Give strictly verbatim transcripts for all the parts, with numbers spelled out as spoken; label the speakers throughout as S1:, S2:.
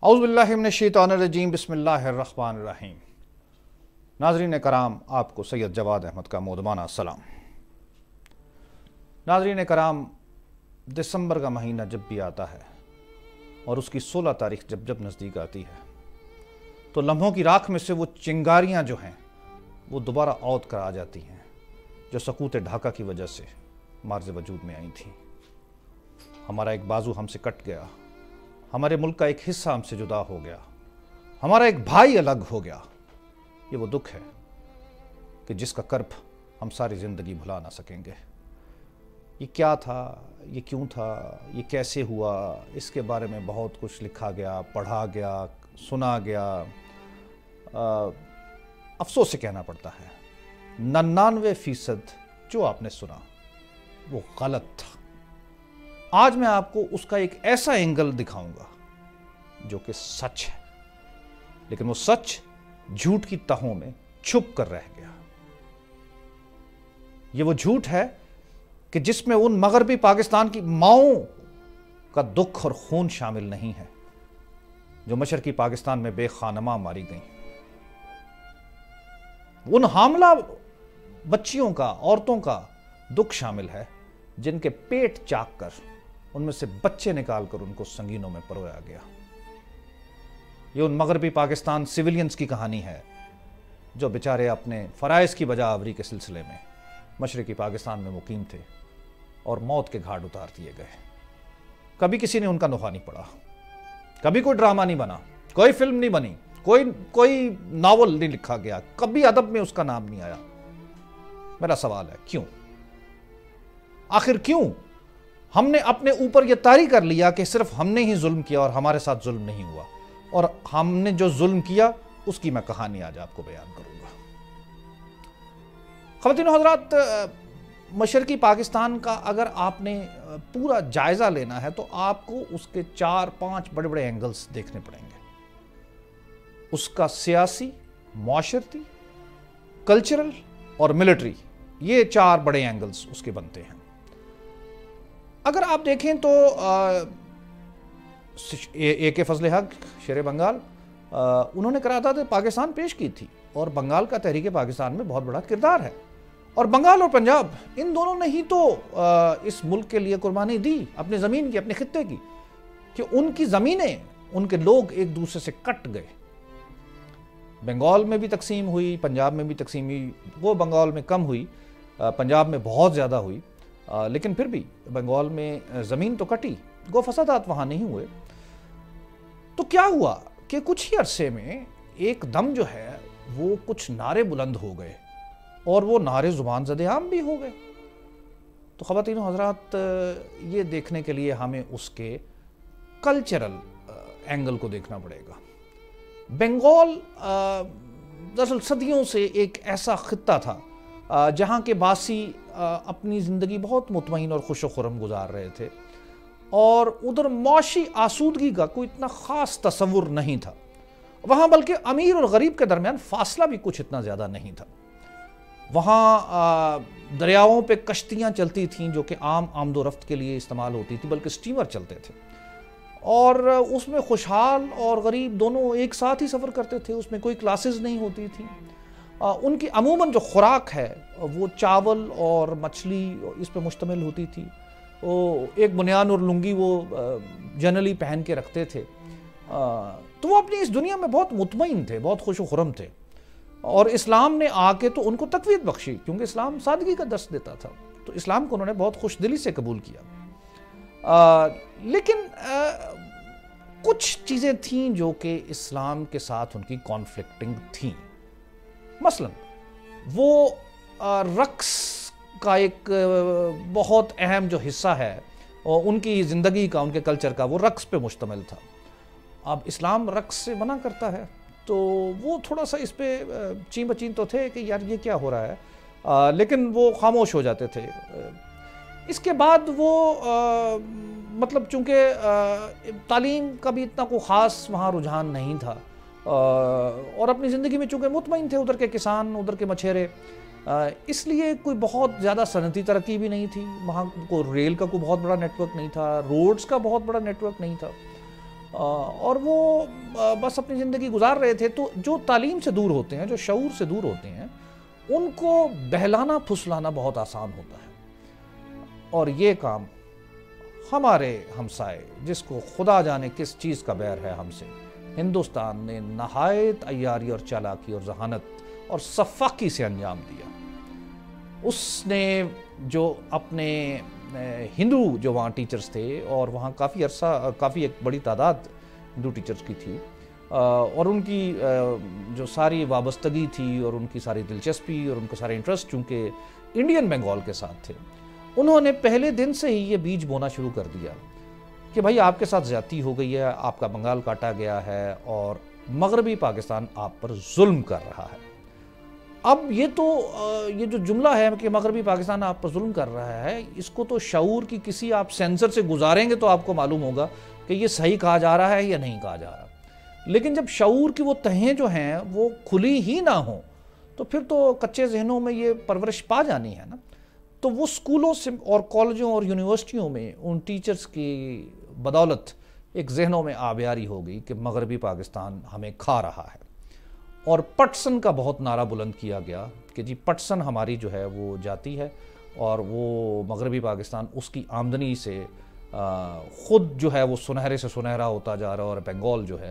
S1: اعوذ باللہ من الشیطان الرجیم، بسم اللہ الرحمن الرحیم۔ ناظرین کرام، آپ کو سید جواد احمد کا مودبانہ سلام۔ ناظرین کرام، دسمبر کا مہینہ جب بھی آتا ہے اور اس کی سولہ تاریخ جب جب نزدیک آتی ہے تو لمحوں کی راکھ میں سے وہ چنگاریاں جو ہیں وہ دوبارہ عود کر آ جاتی ہیں جو سقوط ڈھاکہ کی وجہ سے مارز وجود میں آئی تھیں۔ ہمارا ایک بازو ہم سے کٹ گیا، ہمارے ملک کا ایک حصہ ہم سے جدا ہو گیا، ہمارا ایک بھائی الگ ہو گیا۔ یہ وہ دکھ ہے کہ جس کا کرب ہم ساری زندگی بھلا نہ سکیں گے۔ یہ کیا تھا، یہ کیوں تھا، یہ کیسے ہوا، اس کے بارے میں بہت کچھ لکھا گیا، پڑھا گیا، سنا گیا۔ افسوس سے کہنا پڑتا ہے ننانوے فیصد جو آپ نے سنا وہ غلط تھا۔ آج میں آپ کو اس کا ایک ایسا اینگل دکھاؤں گا جو کہ سچ ہے، لیکن وہ سچ جھوٹ کی تہوں میں چھپ کر رہ گیا۔ یہ وہ جھوٹ ہے کہ جس میں ان مغربی پاکستان کی ماؤں کا دکھ اور خون شامل نہیں ہے جو مشرقی پاکستان میں بے خانماں ماری گئیں، ان حاملہ بچیوں کا، عورتوں کا دکھ شامل ہے جن کے پیٹ چاک کر ان میں سے بچے نکال کر ان کو سنگینوں میں پرویا گیا۔ یہ ان مغربی پاکستان سیولینز کی کہانی ہے جو بیچارے اپنے فرائض کی بجا آوری کے سلسلے میں مشرقی پاکستان میں مقیم تھے اور موت کے گھاٹ اتار دیے گئے۔ کبھی کسی نے ان کا نوحہ نہیں پڑھا، کبھی کوئی ڈرامہ نہیں بنا، کوئی فلم نہیں بنی، کوئی کوئی ناول نہیں لکھا گیا، کبھی ادب میں اس کا نام نہیں آیا۔ میرا سوال ہے کیوں؟ آخر کیوں؟ ہم نے اپنے اوپر یہ طاری کر لیا کہ صرف ہم نے ہی ظلم کیا اور ہمارے ساتھ ظلم نہیں ہوا، اور ہم نے جو ظلم کیا اس کی میں کہانی آج آپ کو بیان کروں گا۔ خواتین و حضرات، مشرقی پاکستان کا اگر آپ نے پورا جائزہ لینا ہے تو آپ کو اس کے چار پانچ بڑے بڑے اینگلز دیکھنے پڑیں گے۔ اس کا سیاسی، معاشرتی، کلچرل اور ملٹری، یہ چار بڑے اینگلز اس کے بنتے ہیں۔ اگر آپ دیکھیں تو اے کے فضل حق شیر بنگال، انہوں نے قرارداد پاکستان پیش کی تھی اور بنگال کا تحریک پاکستان میں بہت بڑا کردار ہے، اور بنگال اور پنجاب ان دونوں نے ہی تو اس ملک کے لیے قربانی دی، اپنی زمین کی، اپنے خطے کی، کہ ان کی زمینیں، ان کے لوگ ایک دوسرے سے کٹ گئے۔ بنگال میں بھی تقسیم ہوئی، پنجاب میں بھی تقسیم ہوئی، وہ بنگال میں کم ہوئی، پنجاب میں بہت زیادہ ہوئی، لیکن پھر بھی بنگال میں زمین تو کٹی، گو فسادات وہاں نہیں ہوئے۔ تو کیا ہوا کہ کچھ ہی عرصے میں ایک دم جو ہے وہ کچھ نعرے بلند ہو گئے اور وہ نعرے زبان زد عام بھی ہو گئے۔ تو خواتین و حضرات، یہ دیکھنے کے لیے ہمیں اس کے کلچرل اینگل کو دیکھنا پڑے گا۔ بنگال دراصل صدیوں سے ایک ایسا خطہ تھا جہاں کے باسی اپنی زندگی بہت مطمئن اور خوش و خرم گزار رہے تھے، اور ادھر معاشی آسودگی کا کوئی اتنا خاص تصور نہیں تھا وہاں، بلکہ امیر اور غریب کے درمیان فاصلہ بھی کچھ اتنا زیادہ نہیں تھا۔ وہاں دریاؤں پہ کشتیاں چلتی تھیں جو کہ عام آمد و رفت کے لیے استعمال ہوتی تھی، بلکہ سٹیمر چلتے تھے، اور اس میں خوشحال اور غریب دونوں ایک ساتھ ہی سفر کرتے تھے، اس میں کوئی کلاسز نہیں ہوتی تھیں۔ ان کی عموماً جو خوراک ہے وہ چاول اور مچھلی اس پہ مشتمل ہوتی تھی۔ وہ ایک بنیان اور لنگی وہ جنرلی پہن کے رکھتے تھے، تو وہ اپنی اس دنیا میں بہت مطمئن تھے، بہت خوش و خرم تھے، اور اسلام نے آ کے تو ان کو تقویت بخشی، کیونکہ اسلام سادگی کا درس دیتا تھا، تو اسلام کو انہوں نے بہت خوش دلی سے قبول کیا۔ آ, لیکن آ, کچھ چیزیں تھیں جو کہ اسلام کے ساتھ ان کی کانفلکٹنگ تھیں۔ مثلا وہ رقص کا ایک بہت اہم جو حصہ ہے ان کی زندگی کا، ان کے کلچر کا، وہ رقص پہ مشتمل تھا۔ اب اسلام رقص سے منع کرتا ہے تو وہ تھوڑا سا اس پہ چین بچین تو تھے کہ یار یہ کیا ہو رہا ہے، آ, لیکن وہ خاموش ہو جاتے تھے۔ اس کے بعد وہ آ, مطلب چونکہ آ, تعلیم کا بھی اتنا کوئی خاص وہاں رجحان نہیں تھا، اور اپنی زندگی میں چونکہ مطمئن تھے، ادھر کے کسان، ادھر کے مچھیرے، اس لیے کوئی بہت زیادہ صنعتی ترقی بھی نہیں تھی وہاں، کوئی ریل کا کوئی بہت بڑا نیٹ ورک نہیں تھا، روڈز کا بہت بڑا نیٹ ورک نہیں تھا، اور وہ بس اپنی زندگی گزار رہے تھے. تو جو تعلیم سے دور ہوتے ہیں, جو شعور سے دور ہوتے ہیں, ان کو بہلانا پھسلانا بہت آسان ہوتا ہے. اور یہ کام ہمارے ہمسائے, جس کو خدا جانے کس چیز کا بیر ہے ہم سے, ہندوستان نے نہایت عیاری اور چالاکی اور ذہانت اور سفاکی سے انجام دیا. اس نے جو اپنے ہندو جو وہاں ٹیچرز تھے, اور وہاں کافی عرصہ کافی ایک بڑی تعداد ہندو ٹیچرز کی تھی, اور ان کی جو ساری وابستگی تھی اور ان کی ساری دلچسپی اور ان کے سارے انٹرسٹ چونکہ انڈین بنگال کے ساتھ تھے, انہوں نے پہلے دن سے ہی یہ بیج بونا شروع کر دیا کہ بھائی آپ کے ساتھ زیادتی ہو گئی ہے, آپ کا بنگال کاٹا گیا ہے اور مغربی پاکستان آپ پر ظلم کر رہا ہے. اب یہ تو یہ جو جملہ ہے کہ مغربی پاکستان آپ پر ظلم کر رہا ہے, اس کو تو شعور کی کسی آپ سینسر سے گزاریں گے تو آپ کو معلوم ہوگا کہ یہ صحیح کہا جا رہا ہے یا نہیں کہا جا رہا. لیکن جب شعور کی وہ تہیں جو ہیں وہ کھلی ہی نہ ہوں تو پھر تو کچے ذہنوں میں یہ پرورش پا جانی ہے نا. تو وہ اسکولوں سے اور کالجوں اور یونیورسٹیوں میں ان ٹیچرز کی بدولت ایک ذہنوں میں آبیاری ہو گئی کہ مغربی پاکستان ہمیں کھا رہا ہے. اور پٹسن کا بہت نعرہ بلند کیا گیا کہ جی پٹسن ہماری جو ہے وہ جاتی ہے, اور وہ مغربی پاکستان اس کی آمدنی سے خود جو ہے وہ سنہرے سے سنہرا ہوتا جا رہا ہے, اور بنگال جو ہے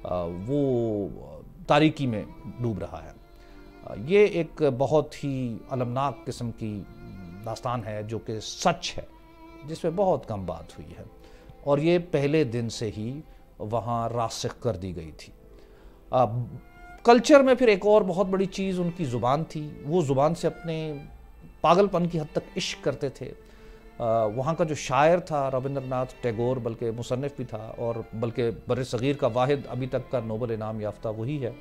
S1: وہ تاریکی میں ڈوب رہا ہے. یہ ایک بہت ہی المناک قسم کی داستان ہے جو کہ سچ ہے, جس پہ بہت کم بات ہوئی ہے, اور یہ پہلے دن سے ہی وہاں راسخ کر دی گئی تھی. کلچر میں پھر ایک اور بہت بڑی چیز ان کی زبان تھی. وہ زبان سے اپنے پاگل پن کی حد تک عشق کرتے تھے. وہاں کا جو شاعر تھا رابندر ناتھ ٹیگور, بلکہ مصنف بھی تھا, اور بلکہ بر صغیر کا واحد ابھی تک کا نوبل انعام یافتہ وہی ہے.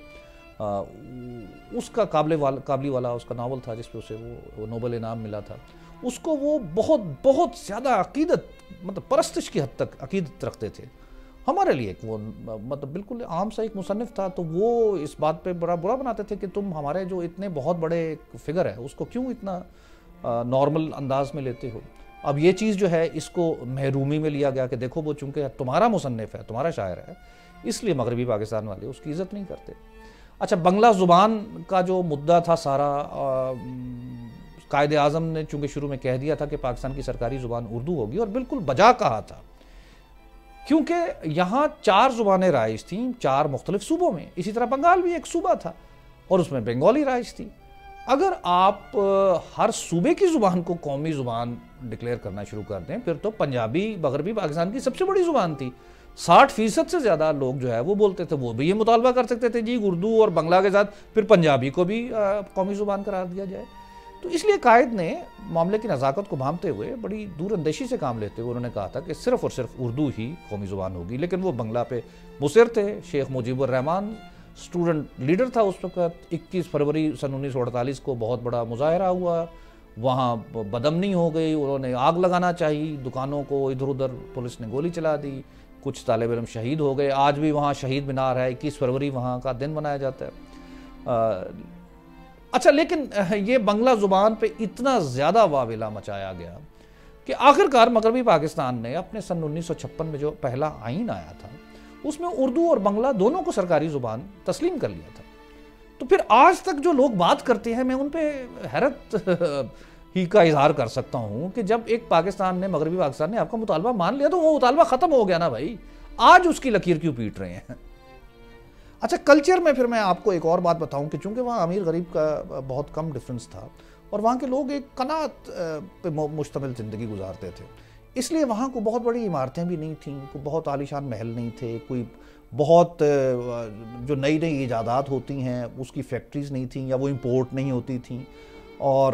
S1: اس کا قابل والا قابلی والا اس کا ناول تھا جس پہ اسے وہ نوبل انعام ملا تھا. اس کو وہ بہت بہت زیادہ عقیدت مطلب پرستش کی حد تک عقیدت رکھتے تھے. ہمارے لیے وہ مطلب بالکل عام سا ایک مصنف تھا, تو وہ اس بات پہ بڑا برا بناتے تھے کہ تم ہمارے جو اتنے بہت بڑے فگر ہے اس کو کیوں اتنا نارمل انداز میں لیتے ہو. اب یہ چیز جو ہے اس کو محرومی میں لیا گیا کہ دیکھو وہ چونکہ تمہارا مصنف ہے, تمہارا شاعر ہے, اس لیے مغربی پاکستان والے اس کی عزت نہیں کرتے. اچھا, بنگلہ زبان کا جو مدعا تھا سارا, قائد اعظم نے چونکہ شروع میں کہہ دیا تھا کہ پاکستان کی سرکاری زبان اردو ہوگی, اور بالکل بجا کہا تھا, کیونکہ یہاں چار زبانیں رائج تھیں چار مختلف صوبوں میں. اسی طرح بنگال بھی ایک صوبہ تھا اور اس میں بنگالی رائج تھی. اگر آپ ہر صوبے کی زبان کو قومی زبان ڈکلیئر کرنا شروع کر دیں, پھر تو پنجابی مغربی پاکستان کی سب سے بڑی زبان تھی. ساٹھ فیصد سے زیادہ لوگ جو ہے وہ بولتے تھے, وہ بھی یہ مطالبہ کر سکتے تھے جی اردو اور بنگلہ کے ساتھ پھر پنجابی کو بھی قومی زبان قرار دیا جائے. تو اس لیے قائد نے معاملے کی نزاکت کو بھانپتے ہوئے بڑی دور اندیشی سے کام لیتے ہوئے انہوں نے کہا تھا کہ صرف اور صرف اردو ہی قومی زبان ہوگی. لیکن وہ بنگلہ پہ مصر تھے. شیخ مجیب الرحمان اسٹوڈنٹ لیڈر تھا اس وقت. اکیس فروری سن انیس سو اڑتالیس کو بہت بڑا مظاہرہ ہوا, وہاں بدامنی ہو گئی, انہوں نے آگ لگانا چاہی دکانوں کو, ادھر ادھر پولیس نے گولی چلا دی, کچھ طالب علم شہید ہو گئے. آج بھی وہاں شہید مینار ہے, اکیس فروری وہاں کا دن منایا جاتا ہے. اچھا, لیکن یہ بنگلہ زبان پہ اتنا زیادہ واویلا مچایا گیا کہ آخرکار مغربی پاکستان نے اپنے سن انیس سو چھپن میں جو پہلا آئین آیا تھا اس میں اردو اور بنگلہ دونوں کو سرکاری زبان تسلیم کر لیا تھا. تو پھر آج تک جو لوگ بات کرتے ہیں میں ان پہ حیرت ہی کا اظہار کر سکتا ہوں کہ جب ایک پاکستان نے مغربی پاکستان نے آپ کا مطالبہ مان لیا تو وہ مطالبہ ختم ہو گیا نا بھائی, آج اس کی لکیر کیوں پیٹ رہے ہیں. اچھا, کلچر میں پھر میں آپ کو ایک اور بات بتاؤں کہ چونکہ وہاں امیر غریب کا بہت کم ڈفرنس تھا اور وہاں کے لوگ ایک قناعت پہ مشتمل زندگی گزارتے تھے, اس لیے وہاں کو بہت بڑی عمارتیں بھی نہیں تھیں, کوئی بہت عالیشان محل نہیں تھے, کوئی بہت جو نئی نئی ایجادات ہوتی ہیں اس کی فیکٹریز نہیں تھیں یا وہ امپورٹ نہیں ہوتی تھیں. اور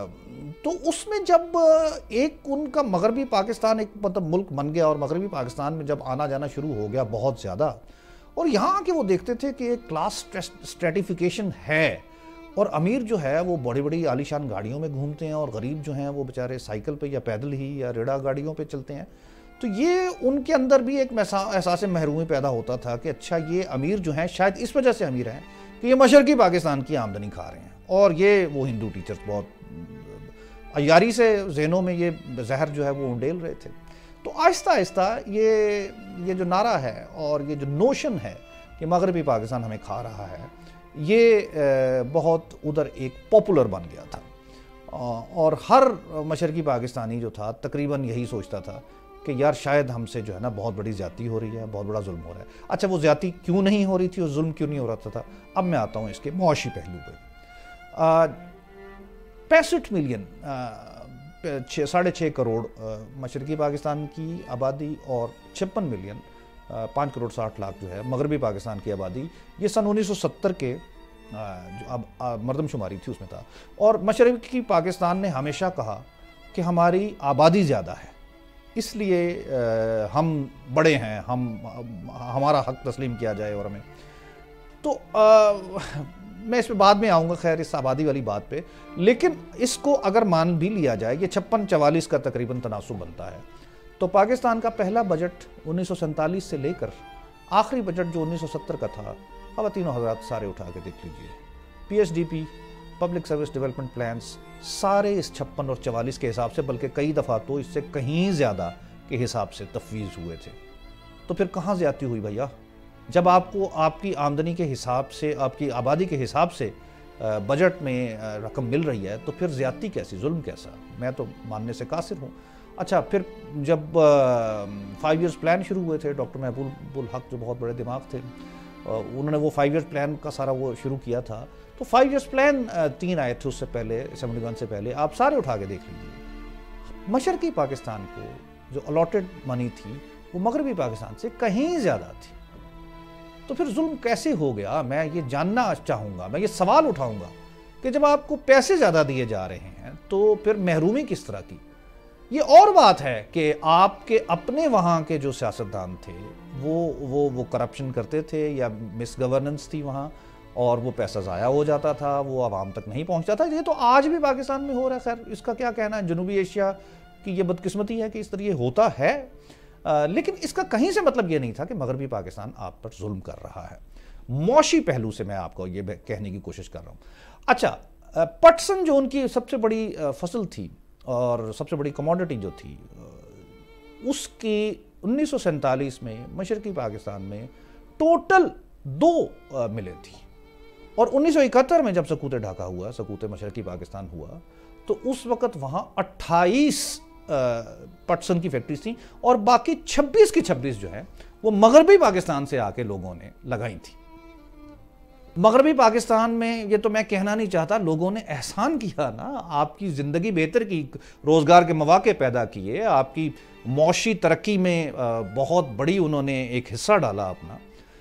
S1: تو اس میں جب ایک ان کا مغربی پاکستان ایک مطلب ملک بن گیا اور مغربی پاکستان میں جب آنا جانا شروع ہو گیا بہت زیادہ, اور یہاں آ کے وہ دیکھتے تھے کہ ایک کلاس اسٹریٹیفیکیشن ہے, اور امیر جو ہے وہ بڑی بڑی عالیشان گاڑیوں میں گھومتے ہیں اور غریب جو ہیں وہ بیچارے سائیکل پہ یا پیدل ہی یا ریڑا گاڑیوں پہ چلتے ہیں. تو یہ ان کے اندر بھی ایک احساس محرومی پیدا ہوتا تھا کہ اچھا یہ امیر جو ہیں شاید اس وجہ سے امیر ہیں کہ یہ مشرقی پاکستان کی آمدنی کھا رہے ہیں, اور یہ وہ ہندو ٹیچرز بہت عیاری سے ذہنوں میں یہ زہر جو ہے وہ انڈیل رہے تھے. تو آہستہ آہستہ یہ یہ جو نعرہ ہے اور یہ جو نوشن ہے کہ مغربی پاکستان ہمیں کھا رہا ہے، یہ بہت ادھر ایک پاپولر بن گیا تھا، اور ہر مشرقی پاکستانی جو تھا تقریباً یہی سوچتا تھا کہ یار شاید ہم سے جو ہے نا بہت بڑی زیادتی ہو رہی ہے، بہت بڑا ظلم ہو رہا ہے۔ اچھا وہ زیادتی کیوں نہیں ہو رہی تھی اور ظلم کیوں نہیں ہو رہا تھا؟ اب میں آتا ہوں اس کے معاشی پہلو پہ۔ پینسٹھ ملین ساڑھے چھ کروڑ مشرقی پاکستان کی آبادی اور چھپن ملین پانچ کروڑ ساٹھ لاکھ جو ہے مغربی پاکستان کی آبادی، یہ سن انیس سو ستر کے جو اب مردم شماری تھی اس میں تھا۔ اور مشرقی پاکستان نے ہمیشہ کہا کہ ہماری آبادی زیادہ ہے، اس لیے ہم بڑے ہیں، ہم ہمارا حق تسلیم کیا جائے اور ہمیں تو میں اس پہ بعد میں آؤں گا خیر اس آبادی والی بات پہ، لیکن اس کو اگر مان بھی لیا جائے یہ چھپن چوالیس کا تقریباً تناسب بنتا ہے، تو پاکستان کا پہلا بجٹ انیس سو سینتالیس سے لے کر آخری بجٹ جو انیس سو ستر کا تھا، خواتین و حضرات سارے اٹھا کے دیکھ لیجئے، P S D P, public service development plans, سارے اس چھپن اور چوالیس کے حساب سے، بلکہ کئی دفعہ تو اس سے کہیں زیادہ کے حساب سے تفویض ہوئے تھے۔ تو پھر کہاں زیادتی ہوئی بھیا؟ جب آپ کو آپ کی آمدنی کے حساب سے، آپ کی آبادی کے حساب سے بجٹ میں رقم مل رہی ہے تو پھر زیادتی کیسی، ظلم کیسا؟ میں تو ماننے سے قاصر ہوں۔ اچھا پھر جب فائیو ایئرس پلان شروع ہوئے تھے، ڈاکٹر محبوب الحق جو بہت بڑے دماغ تھے، انہوں نے وہ فائیو ایئرس پلان کا سارا وہ شروع کیا تھا، تو فائیو ایئرس پلان تین آئے تھے اس سے پہلے، سیونٹی ون سے پہلے، آپ سارے اٹھا کے دیکھ لیجیے۔ مشرقی پاکستان کو جو الاٹڈ منی تھی وہ مغربی پاکستان سے کہیں زیادہ تھی، تو پھر ظلم کیسے ہو گیا؟ میں یہ جاننا چاہوں گا، میں یہ سوال اٹھاؤں گا کہ جب آپ کو پیسے زیادہ دیے جا رہے ہیں تو پھر محرومی کس طرح کی؟ یہ اور بات ہے کہ آپ کے اپنے وہاں کے جو سیاستدان تھے وہ وہ وہ کرپشن کرتے تھے یا مس گورننس تھی وہاں، اور وہ پیسہ ضائع ہو جاتا تھا، وہ عوام تک نہیں پہنچتا تھا۔ یہ تو آج بھی پاکستان میں ہو رہا ہے، خیر اس کا کیا کہنا ہے، جنوبی ایشیا کی یہ بدقسمتی ہے کہ اس طرح یہ ہوتا ہے، لیکن اس کا کہیں سے مطلب یہ نہیں تھا کہ مغربی پاکستان آپ پر ظلم کر رہا ہے۔ معاشی پہلو سے میں آپ کو یہ کہنے کی کوشش کر رہا ہوں۔ اچھا پٹسن جو ان کی سب سے بڑی فصل تھی اور سب سے بڑی کموڈٹی جو تھی، اس کی انیس سو سینتالیس میں مشرقی پاکستان میں ٹوٹل دو ملیں تھی، اور انیس سو اکہتر میں جب سکوت ڈھاکہ ہوا، سکوت مشرقی پاکستان ہوا، تو اس وقت وہاں اٹھائیس پٹسن کی فیکٹریز تھیں، اور باقی چھبیس کی چھبیس جو ہے وہ مغربی پاکستان سے آ کے لوگوں نے لگائی تھی۔ مغربی پاکستان میں یہ تو میں کہنا نہیں چاہتا، لوگوں نے احسان کیا نا، آپ کی زندگی بہتر کی، روزگار کے مواقع پیدا کیے، آپ کی معاشی ترقی میں بہت بڑی انہوں نے ایک حصہ ڈالا اپنا،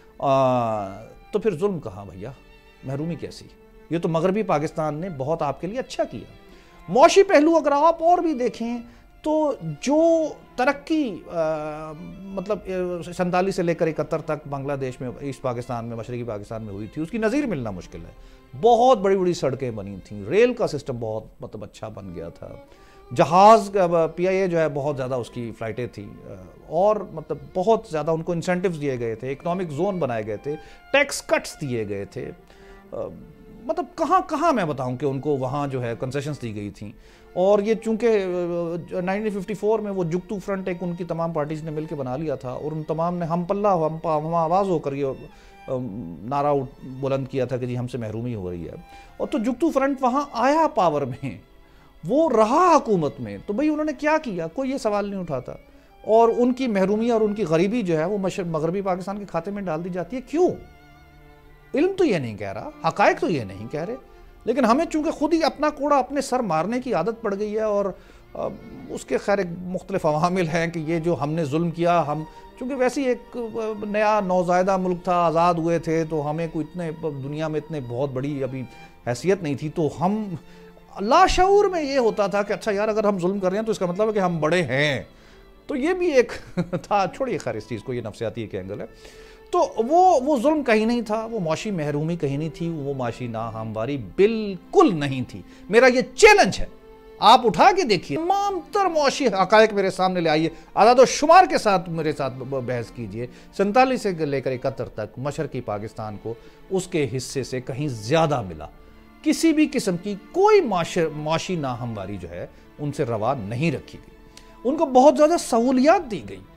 S1: تو پھر ظلم کہاں بھیا، محرومی کیسی؟ یہ تو مغربی پاکستان نے بہت آپ کے لیے اچھا کیا۔ معاشی پہلو اگر آپ اور بھی دیکھیں تو جو ترقی مطلب سینتالیس سے لے کر اکہتر تک بنگلہ دیش میں، ایسٹ پاکستان میں، مشرقی پاکستان میں ہوئی تھی، اس کی نظیر ملنا مشکل ہے۔ بہت بڑی بڑی سڑکیں بنی تھیں، ریل کا سسٹم بہت مطلب اچھا بن گیا تھا، جہاز پی آئی اے جو ہے بہت زیادہ اس کی فلائٹیں تھیں، اور مطلب بہت زیادہ ان کو انسینٹیوز دیے گئے تھے، اکنامک زون بنائے گئے تھے، ٹیکس کٹس دیے گئے تھے، مطلب کہاں کہاں میں بتاؤں کہ ان کو وہاں جو ہے کنسیشنز دی گئی تھیں۔ اور یہ چونکہ نائنٹین ففٹی فور میں وہ جگتو فرنٹ ایک ان کی تمام پارٹیز نے مل کے بنا لیا تھا، اور ان تمام نے ہم پلہ ہم ہم آواز ہو کر یہ نعرہ بلند کیا تھا کہ جی ہم سے محرومی ہو رہی ہے، اور تو جگتو فرنٹ وہاں آیا پاور میں، وہ رہا حکومت میں، تو بھئی انہوں نے کیا کیا؟ کوئی یہ سوال نہیں اٹھاتا، اور ان کی محرومی اور ان کی غریبی جو ہے وہ مغربی پاکستان کے کھاتے میں ڈال دی جاتی ہے۔ کیوں؟ علم تو یہ نہیں کہہ رہا، حقائق تو یہ نہیں کہہ رہے، لیکن ہمیں چونکہ خود ہی اپنا کوڑا اپنے سر مارنے کی عادت پڑ گئی ہے، اور اس کے خیر ایک مختلف عوامل ہیں کہ یہ جو ہم نے ظلم کیا، ہم چونکہ ویسی ایک نیا نوزائیدہ ملک تھا، آزاد ہوئے تھے، تو ہمیں کوئی اتنے دنیا میں اتنے بہت بڑی ابھی حیثیت نہیں تھی، تو ہم لاشعور میں یہ ہوتا تھا کہ اچھا یار اگر ہم ظلم کر رہے ہیں تو اس کا مطلب ہے کہ ہم بڑے ہیں، تو یہ بھی ایک تھا۔ چھوڑیے خیر اس چیز کو، یہ نفسیاتی ایک اینگل ہے۔ تو وہ وہ ظلم کہیں نہیں تھا، وہ معاشی محرومی کہیں نہیں تھی، وہ معاشی ناہمواری بالکل نہیں تھی۔ میرا یہ چیلنج ہے، آپ اٹھا کے دیکھیے، تمام تر معاشی حقائق میرے سامنے لے آئیے، اعداد و شمار کے ساتھ میرے ساتھ بحث کیجئے۔ سینتالیس سے لے کر اکہتر تک مشرقی پاکستان کو اس کے حصے سے کہیں زیادہ ملا، کسی بھی قسم کی کوئی معاشی ناہمواری جو ہے ان سے روا نہیں رکھی گئی۔ ان کو بہت زیادہ سہولیات دی گئی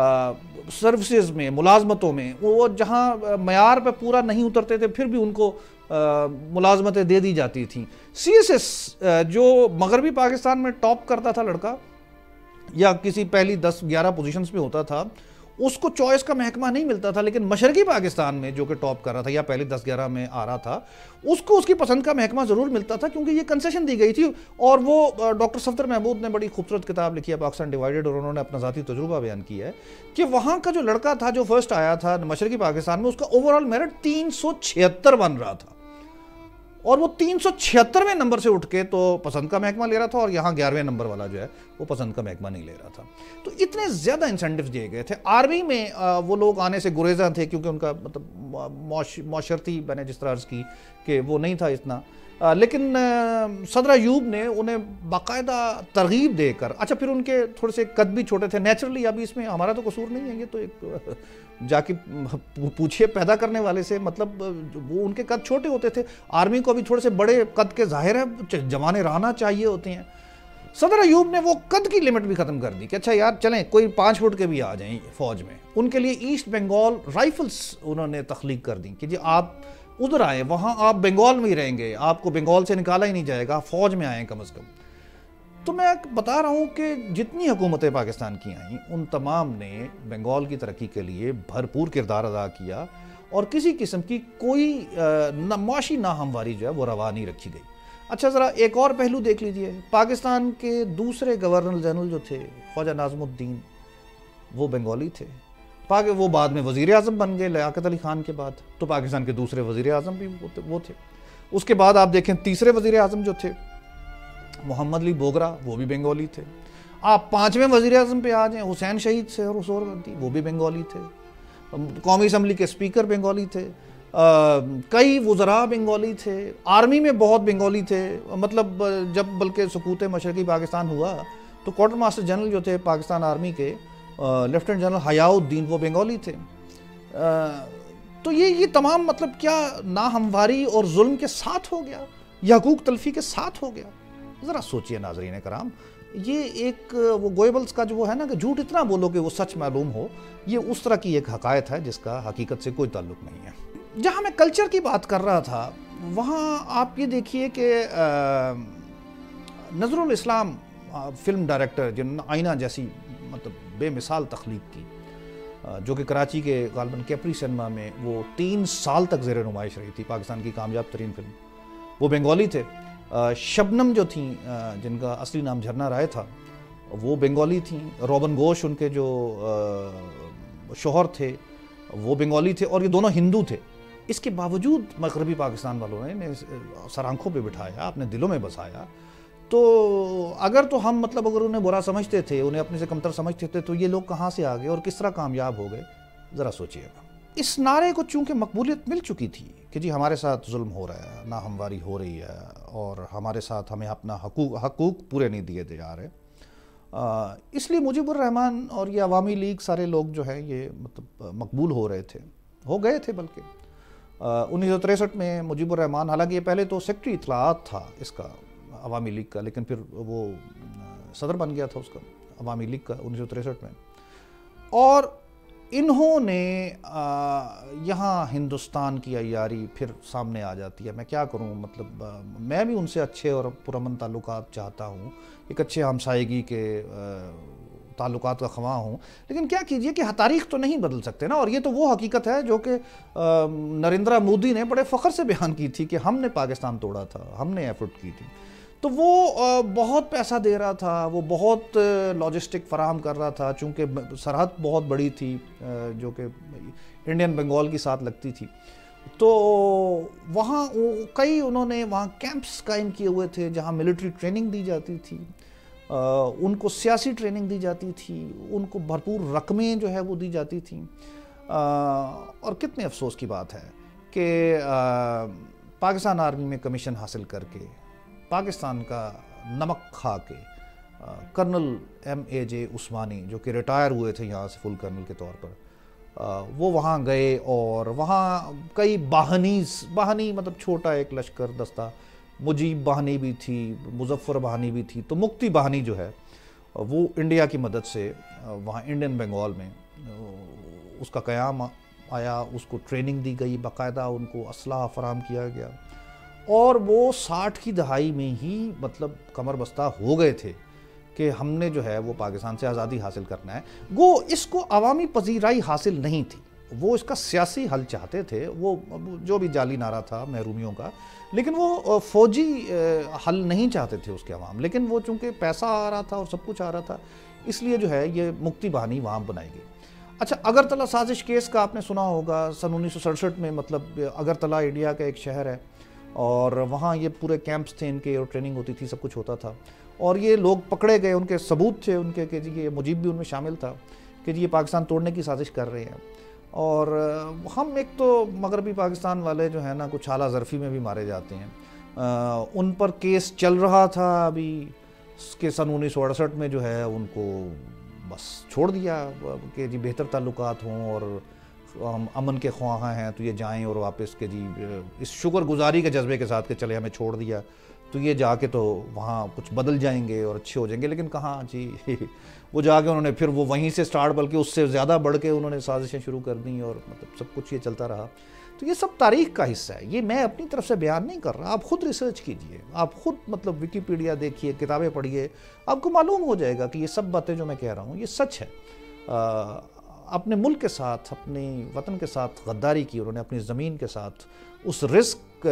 S1: سروسز میں، ملازمتوں میں، وہ جہاں معیار پہ پورا نہیں اترتے تھے پھر بھی ان کو ملازمتیں دے دی جاتی تھیں۔ سی ایس ایس جو مغربی پاکستان میں ٹاپ کرتا تھا لڑکا یا کسی پہلی دس گیارہ پوزیشنز پہ ہوتا تھا، اس کو چوائس کا محکمہ نہیں ملتا تھا، لیکن مشرقی پاکستان میں جو کہ ٹاپ کر رہا تھا یا پہلی دس گیارہ میں آ رہا تھا، اس کو اس کی پسند کا محکمہ ضرور ملتا تھا، کیونکہ یہ کنسیشن دی گئی تھی۔ اور وہ ڈاکٹر صفدر محمود نے بڑی خوبصورت کتاب لکھی ہے پاکستان ڈیوائیڈڈ، اور انہوں نے اپنا ذاتی تجربہ بیان کیا ہے کہ وہاں کا جو لڑکا تھا جو فرسٹ آیا تھا مشرقی پاکستان میں، اس کا اوور آل میرٹ تین سو چھہتر بن رہا تھا، اور وہ تین سو چھہترویں نمبر سے اٹھ کے تو پسند کا محکمہ لے رہا تھا، اور یہاں گیارہویں نمبر والا جو ہے وہ پسند کا محکمہ نہیں لے رہا تھا۔ تو اتنے زیادہ انسینٹیوز دیے گئے تھے۔ آرمی میں وہ لوگ آنے سے گریزاں تھے، کیونکہ ان کا مطلب معاشرتی، میں نے جس طرح عرض کی کہ وہ نہیں تھا اتنا، لیکن صدر ایوب نے انہیں باقاعدہ ترغیب دے کر، اچھا پھر ان کے تھوڑے سے قد بھی چھوٹے تھے نیچرلی، ابھی اس میں ہمارا تو قصور نہیں ہے، یہ تو ایک جا کے پوچھئے پیدا کرنے والے سے، مطلب وہ ان کے قد چھوٹے ہوتے تھے۔ آرمی کو ابھی تھوڑے سے بڑے قد کے ظاہر ہے جوان رانا چاہیے ہوتے ہیں۔ صدر ایوب نے وہ قد کی لمٹ بھی ختم کر دی کہ اچھا یار چلیں کوئی پانچ فٹ کے بھی آ جائیں فوج میں۔ ان کے لیے ایسٹ بنگال رائفلز انہوں نے تخلیق کر دی کہ جی آپ ادھر آئیں، وہاں آپ بنگال میں ہی رہیں گے، آپ کو بنگال سے نکالا ہی نہیں جائے گا، فوج میں آئیں کم از کم۔ تو میں بتا رہا ہوں کہ جتنی حکومتیں پاکستان کی آئیں ان تمام نے بنگال کی ترقی کے لیے بھرپور کردار ادا کیا، اور کسی قسم کی کوئی معاشی ناہمواری جو ہے وہ روا نہیں رکھی گئی۔ اچھا ذرا ایک اور پہلو دیکھ لیجئے، پاکستان کے دوسرے گورنر جنرل جو تھے خواجہ ناظم الدین، وہ بنگالی تھے، وہ بعد میں وزیر اعظم بن گئے لیاقت علی خان کے بعد، تو پاکستان کے دوسرے وزیر اعظم بھی وہ تھے۔ اس کے بعد آپ دیکھیں تیسرے وزیر اعظم جو تھے محمد علی بوگرا، وہ بھی بنگالی تھے۔ آپ پانچویں وزیر اعظم پہ آ جائیں، حسین شہید سے اور سہروردی، وہ بھی بنگالی تھے۔ قومی اسمبلی کے اسپیکر بنگالی تھے، کئی وزراء بنگالی تھے، آرمی میں بہت بنگالی تھے، مطلب جب بلکہ سقوط مشرقی پاکستان ہوا تو کوارٹر ماسٹر جنرل جو تھے پاکستان آرمی کے لیفٹیننٹ جنرل حیاء الدین، وہ بنگالی تھے۔ تو یہ یہ تمام مطلب کیا ناہمواری اور ظلم کے ساتھ ہو گیا، یا حقوق تلفی کے ساتھ ہو گیا؟ ذرا سوچئے ناظرین کرام، یہ ایک وہ گوئبلز کا جو وہ ہے نا کہ جھوٹ اتنا بولو کہ وہ سچ معلوم ہو، یہ اس طرح کی ایک حقائق ہے جس کا حقیقت سے کوئی تعلق نہیں ہے۔ جہاں میں کلچر کی بات کر رہا تھا، وہاں آپ یہ دیکھیے کہ نظر الاسلام فلم ڈائریکٹر جنہوں نے آئینہ جیسی مطلب بے مثال تخلیق کی، جو کہ کراچی کے غالباً کیپری سینما میں وہ تین سال تک زیر نمائش رہی تھی، پاکستان کی کامیاب ترین فلم، وہ بنگالی تھے۔ شبنم جو تھیں جن کا اصلی نام جھرنا رائے تھا، وہ بنگالی تھیں۔ روبن گھوش ان کے جو شوہر تھے وہ بنگالی تھے، اور یہ دونوں ہندو تھے۔ اس کے باوجود مغربی پاکستان والوں نے سر آنکھوں پہ بٹھایا، اپنے دلوں میں بسایا۔ تو اگر تو ہم مطلب اگر انہیں برا سمجھتے تھے، انہیں اپنے سے کمتر سمجھتے تھے، تو یہ لوگ کہاں سے آ گئے اور کس طرح کامیاب ہو گئے؟ ذرا سوچئے گا۔ اس نعرے کو چونکہ مقبولیت مل چکی تھی کہ جی ہمارے ساتھ ظلم ہو رہا ہے، ناہمواری ہو رہی ہے، اور ہمارے ساتھ ہمیں اپنا حقوق حقوق پورے نہیں دیے جا رہے، اس لیے مجیب الرحمن اور یہ عوامی لیگ سارے لوگ جو ہیں یہ مطلب مقبول ہو رہے تھے، ہو گئے تھے۔ بلکہ انیس سو تریسٹھ میں مجیب الرحمن، حالانکہ یہ پہلے تو سیکٹری اطلاعات تھا اس کا عوامی لیگ کا، لیکن پھر وہ صدر بن گیا تھا اس کا عوامی لیگ کا انیس سو تریسٹھ میں، اور انہوں نے یہاں ہندوستان کی عیاری پھر سامنے آ جاتی ہے۔ میں کیا کروں، مطلب میں بھی ان سے اچھے اور پرامن تعلقات چاہتا ہوں، ایک اچھے ہمسائیگی کے تعلقات کا خواہاں ہوں، لیکن کیا کیجئے کہ تاریخ تو نہیں بدل سکتے نا۔ اور یہ تو وہ حقیقت ہے جو کہ نریندرا مودی نے بڑے فخر سے بیان کی تھی کہ ہم نے پاکستان توڑا تھا، ہم نے ایفرٹ کی تھی۔ تو وہ بہت پیسہ دے رہا تھا، وہ بہت لاجسٹک فراہم کر رہا تھا، چونکہ سرحد بہت بڑی تھی جو کہ انڈین بنگال کی ساتھ لگتی تھی، تو وہاں کئی انہوں نے وہاں کیمپس قائم کیے ہوئے تھے جہاں ملٹری ٹریننگ دی جاتی تھی، ان کو سیاسی ٹریننگ دی جاتی تھی، ان کو بھرپور رقمیں جو ہے وہ دی جاتی تھیں۔ اور کتنے افسوس کی بات ہے کہ پاکستان آرمی میں کمیشن حاصل کر کے پاکستان کا نمک کھا کے colonel M A G Osmani جو کہ ریٹائر ہوئے تھے یہاں سے فل کرنل کے طور پر، وہ وہاں گئے اور وہاں کئی باہنیز باہنی مطلب چھوٹا ایک لشکر دستہ، مجیب باہنی بھی تھی، مظفر باہنی بھی تھی، تو مکتی باہنی جو ہے وہ انڈیا کی مدد سے وہاں انڈین بنگال میں اس کا قیام آیا، اس کو ٹریننگ دی گئی، باقاعدہ ان کو اسلحہ فراہم کیا گیا، اور وہ ساٹھ کی دہائی میں ہی مطلب کمر بستہ ہو گئے تھے کہ ہم نے جو ہے وہ پاکستان سے آزادی حاصل کرنا ہے۔ وہ اس کو عوامی پذیرائی حاصل نہیں تھی، وہ اس کا سیاسی حل چاہتے تھے، وہ جو بھی جعلی نعرہ تھا محرومیوں کا، لیکن وہ فوجی حل نہیں چاہتے تھے اس کے عوام، لیکن وہ چونکہ پیسہ آ رہا تھا اور سب کچھ آ رہا تھا، اس لیے جو ہے یہ مکتی بہانی وہاں بنائی گئی۔ اچھا، اگرتلہ سازش کیس کا آپ نے سنا ہوگا، سن انیس سو سڑسٹھ میں، مطلب اگرتلہ انڈیا کا ایک شہر ہے اور وہاں یہ پورے کیمپس تھے ان کے، اور ٹریننگ ہوتی تھی، سب کچھ ہوتا تھا، اور یہ لوگ پکڑے گئے، ان کے ثبوت تھے ان کے کہ جی یہ مجیب بھی ان میں شامل تھا کہ جی یہ پاکستان توڑنے کی سازش کر رہے ہیں۔ اور ہم ایک تو مغربی پاکستان والے جو ہیں نا کچھ اعلیٰ ظرفی میں بھی مارے جاتے ہیں، ان پر کیس چل رہا تھا ابھی کہ سن انیس سو اڑسٹھ میں جو ہے ان کو بس چھوڑ دیا کہ جی بہتر تعلقات ہوں اور ہم امن کے خواہاں ہیں تو یہ جائیں، اور واپس کہ جی اس شکر گزاری کے جذبے کے ساتھ کہ چلے ہمیں چھوڑ دیا تو یہ جا کے تو وہاں کچھ بدل جائیں گے اور اچھے ہو جائیں گے، لیکن کہاں جی وہ جا کے انہوں نے پھر وہ وہیں سے سٹارٹ، بلکہ اس سے زیادہ بڑھ کے انہوں نے سازشیں شروع کر دیں، اور مطلب سب کچھ یہ چلتا رہا۔ تو یہ سب تاریخ کا حصہ ہے، یہ میں اپنی طرف سے بیان نہیں کر رہا، آپ خود ریسرچ کیجئے، آپ خود مطلب ویکیپیڈیا دیکھیے، کتابیں پڑھیے، آپ کو معلوم ہو جائے گا کہ یہ سب باتیں جو میں کہہ رہا ہوں یہ سچ ہے۔ اپنے ملک کے ساتھ، اپنے وطن کے ساتھ غداری کی انہوں نے، اپنی زمین کے ساتھ اس رزق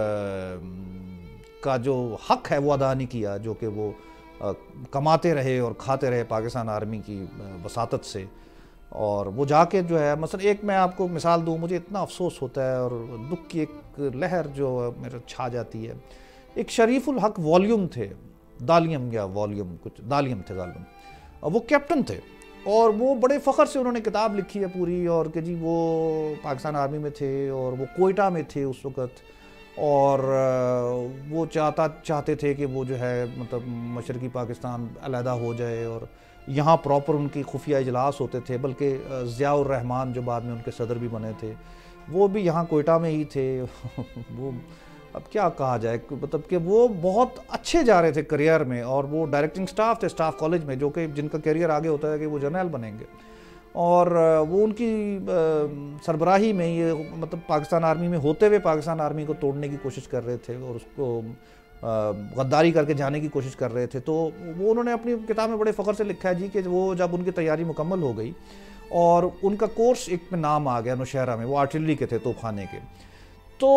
S1: کا جو حق ہے وہ ادا نہیں کیا جو کہ وہ کماتے رہے اور کھاتے رہے پاکستان آرمی کی وساطت سے۔ اور وہ جا کے جو ہے مثلا ایک میں آپ کو مثال دوں، مجھے اتنا افسوس ہوتا ہے اور دکھ کی ایک لہر جو میرے چھا جاتی ہے، ایک شریف الحق والیوم تھے، دالیم یا والیوم کچھ دالیم تھے غالباً، وہ کیپٹن تھے اور وہ بڑے فخر سے انہوں نے کتاب لکھی ہے پوری، اور کہ جی وہ پاکستان آرمی میں تھے اور وہ کوئٹہ میں تھے اس وقت، اور وہ چاہتا چاہتے تھے کہ وہ جو ہے مطلب مشرقی پاکستان علیحدہ ہو جائے، اور یہاں پراپر ان کی خفیہ اجلاس ہوتے تھے، بلکہ ضیاء الرحمن جو بعد میں ان کے صدر بھی بنے تھے وہ بھی یہاں کوئٹہ میں ہی تھے۔ وہ اب کیا کہا جائے، مطلب کہ وہ بہت اچھے جا رہے تھے کریئر میں، اور وہ ڈائریکٹنگ سٹاف تھے سٹاف کالج میں، جو کہ جن کا کیریئر آگے ہوتا ہے کہ وہ جرنیل بنیں گے، اور وہ ان کی سربراہی میں یہ مطلب پاکستان آرمی میں ہوتے ہوئے پاکستان آرمی کو توڑنے کی کوشش کر رہے تھے اور اس کو غداری کر کے جانے کی کوشش کر رہے تھے۔ تو وہ انہوں نے اپنی کتاب میں بڑے فخر سے لکھا ہے جی کہ وہ جب ان کی تیاری مکمل ہو گئی اور ان کا کورس ایک میں نام آ گیا نوشہرہ میں، وہ آرٹلری کے تھے، توپ خانے کے، تو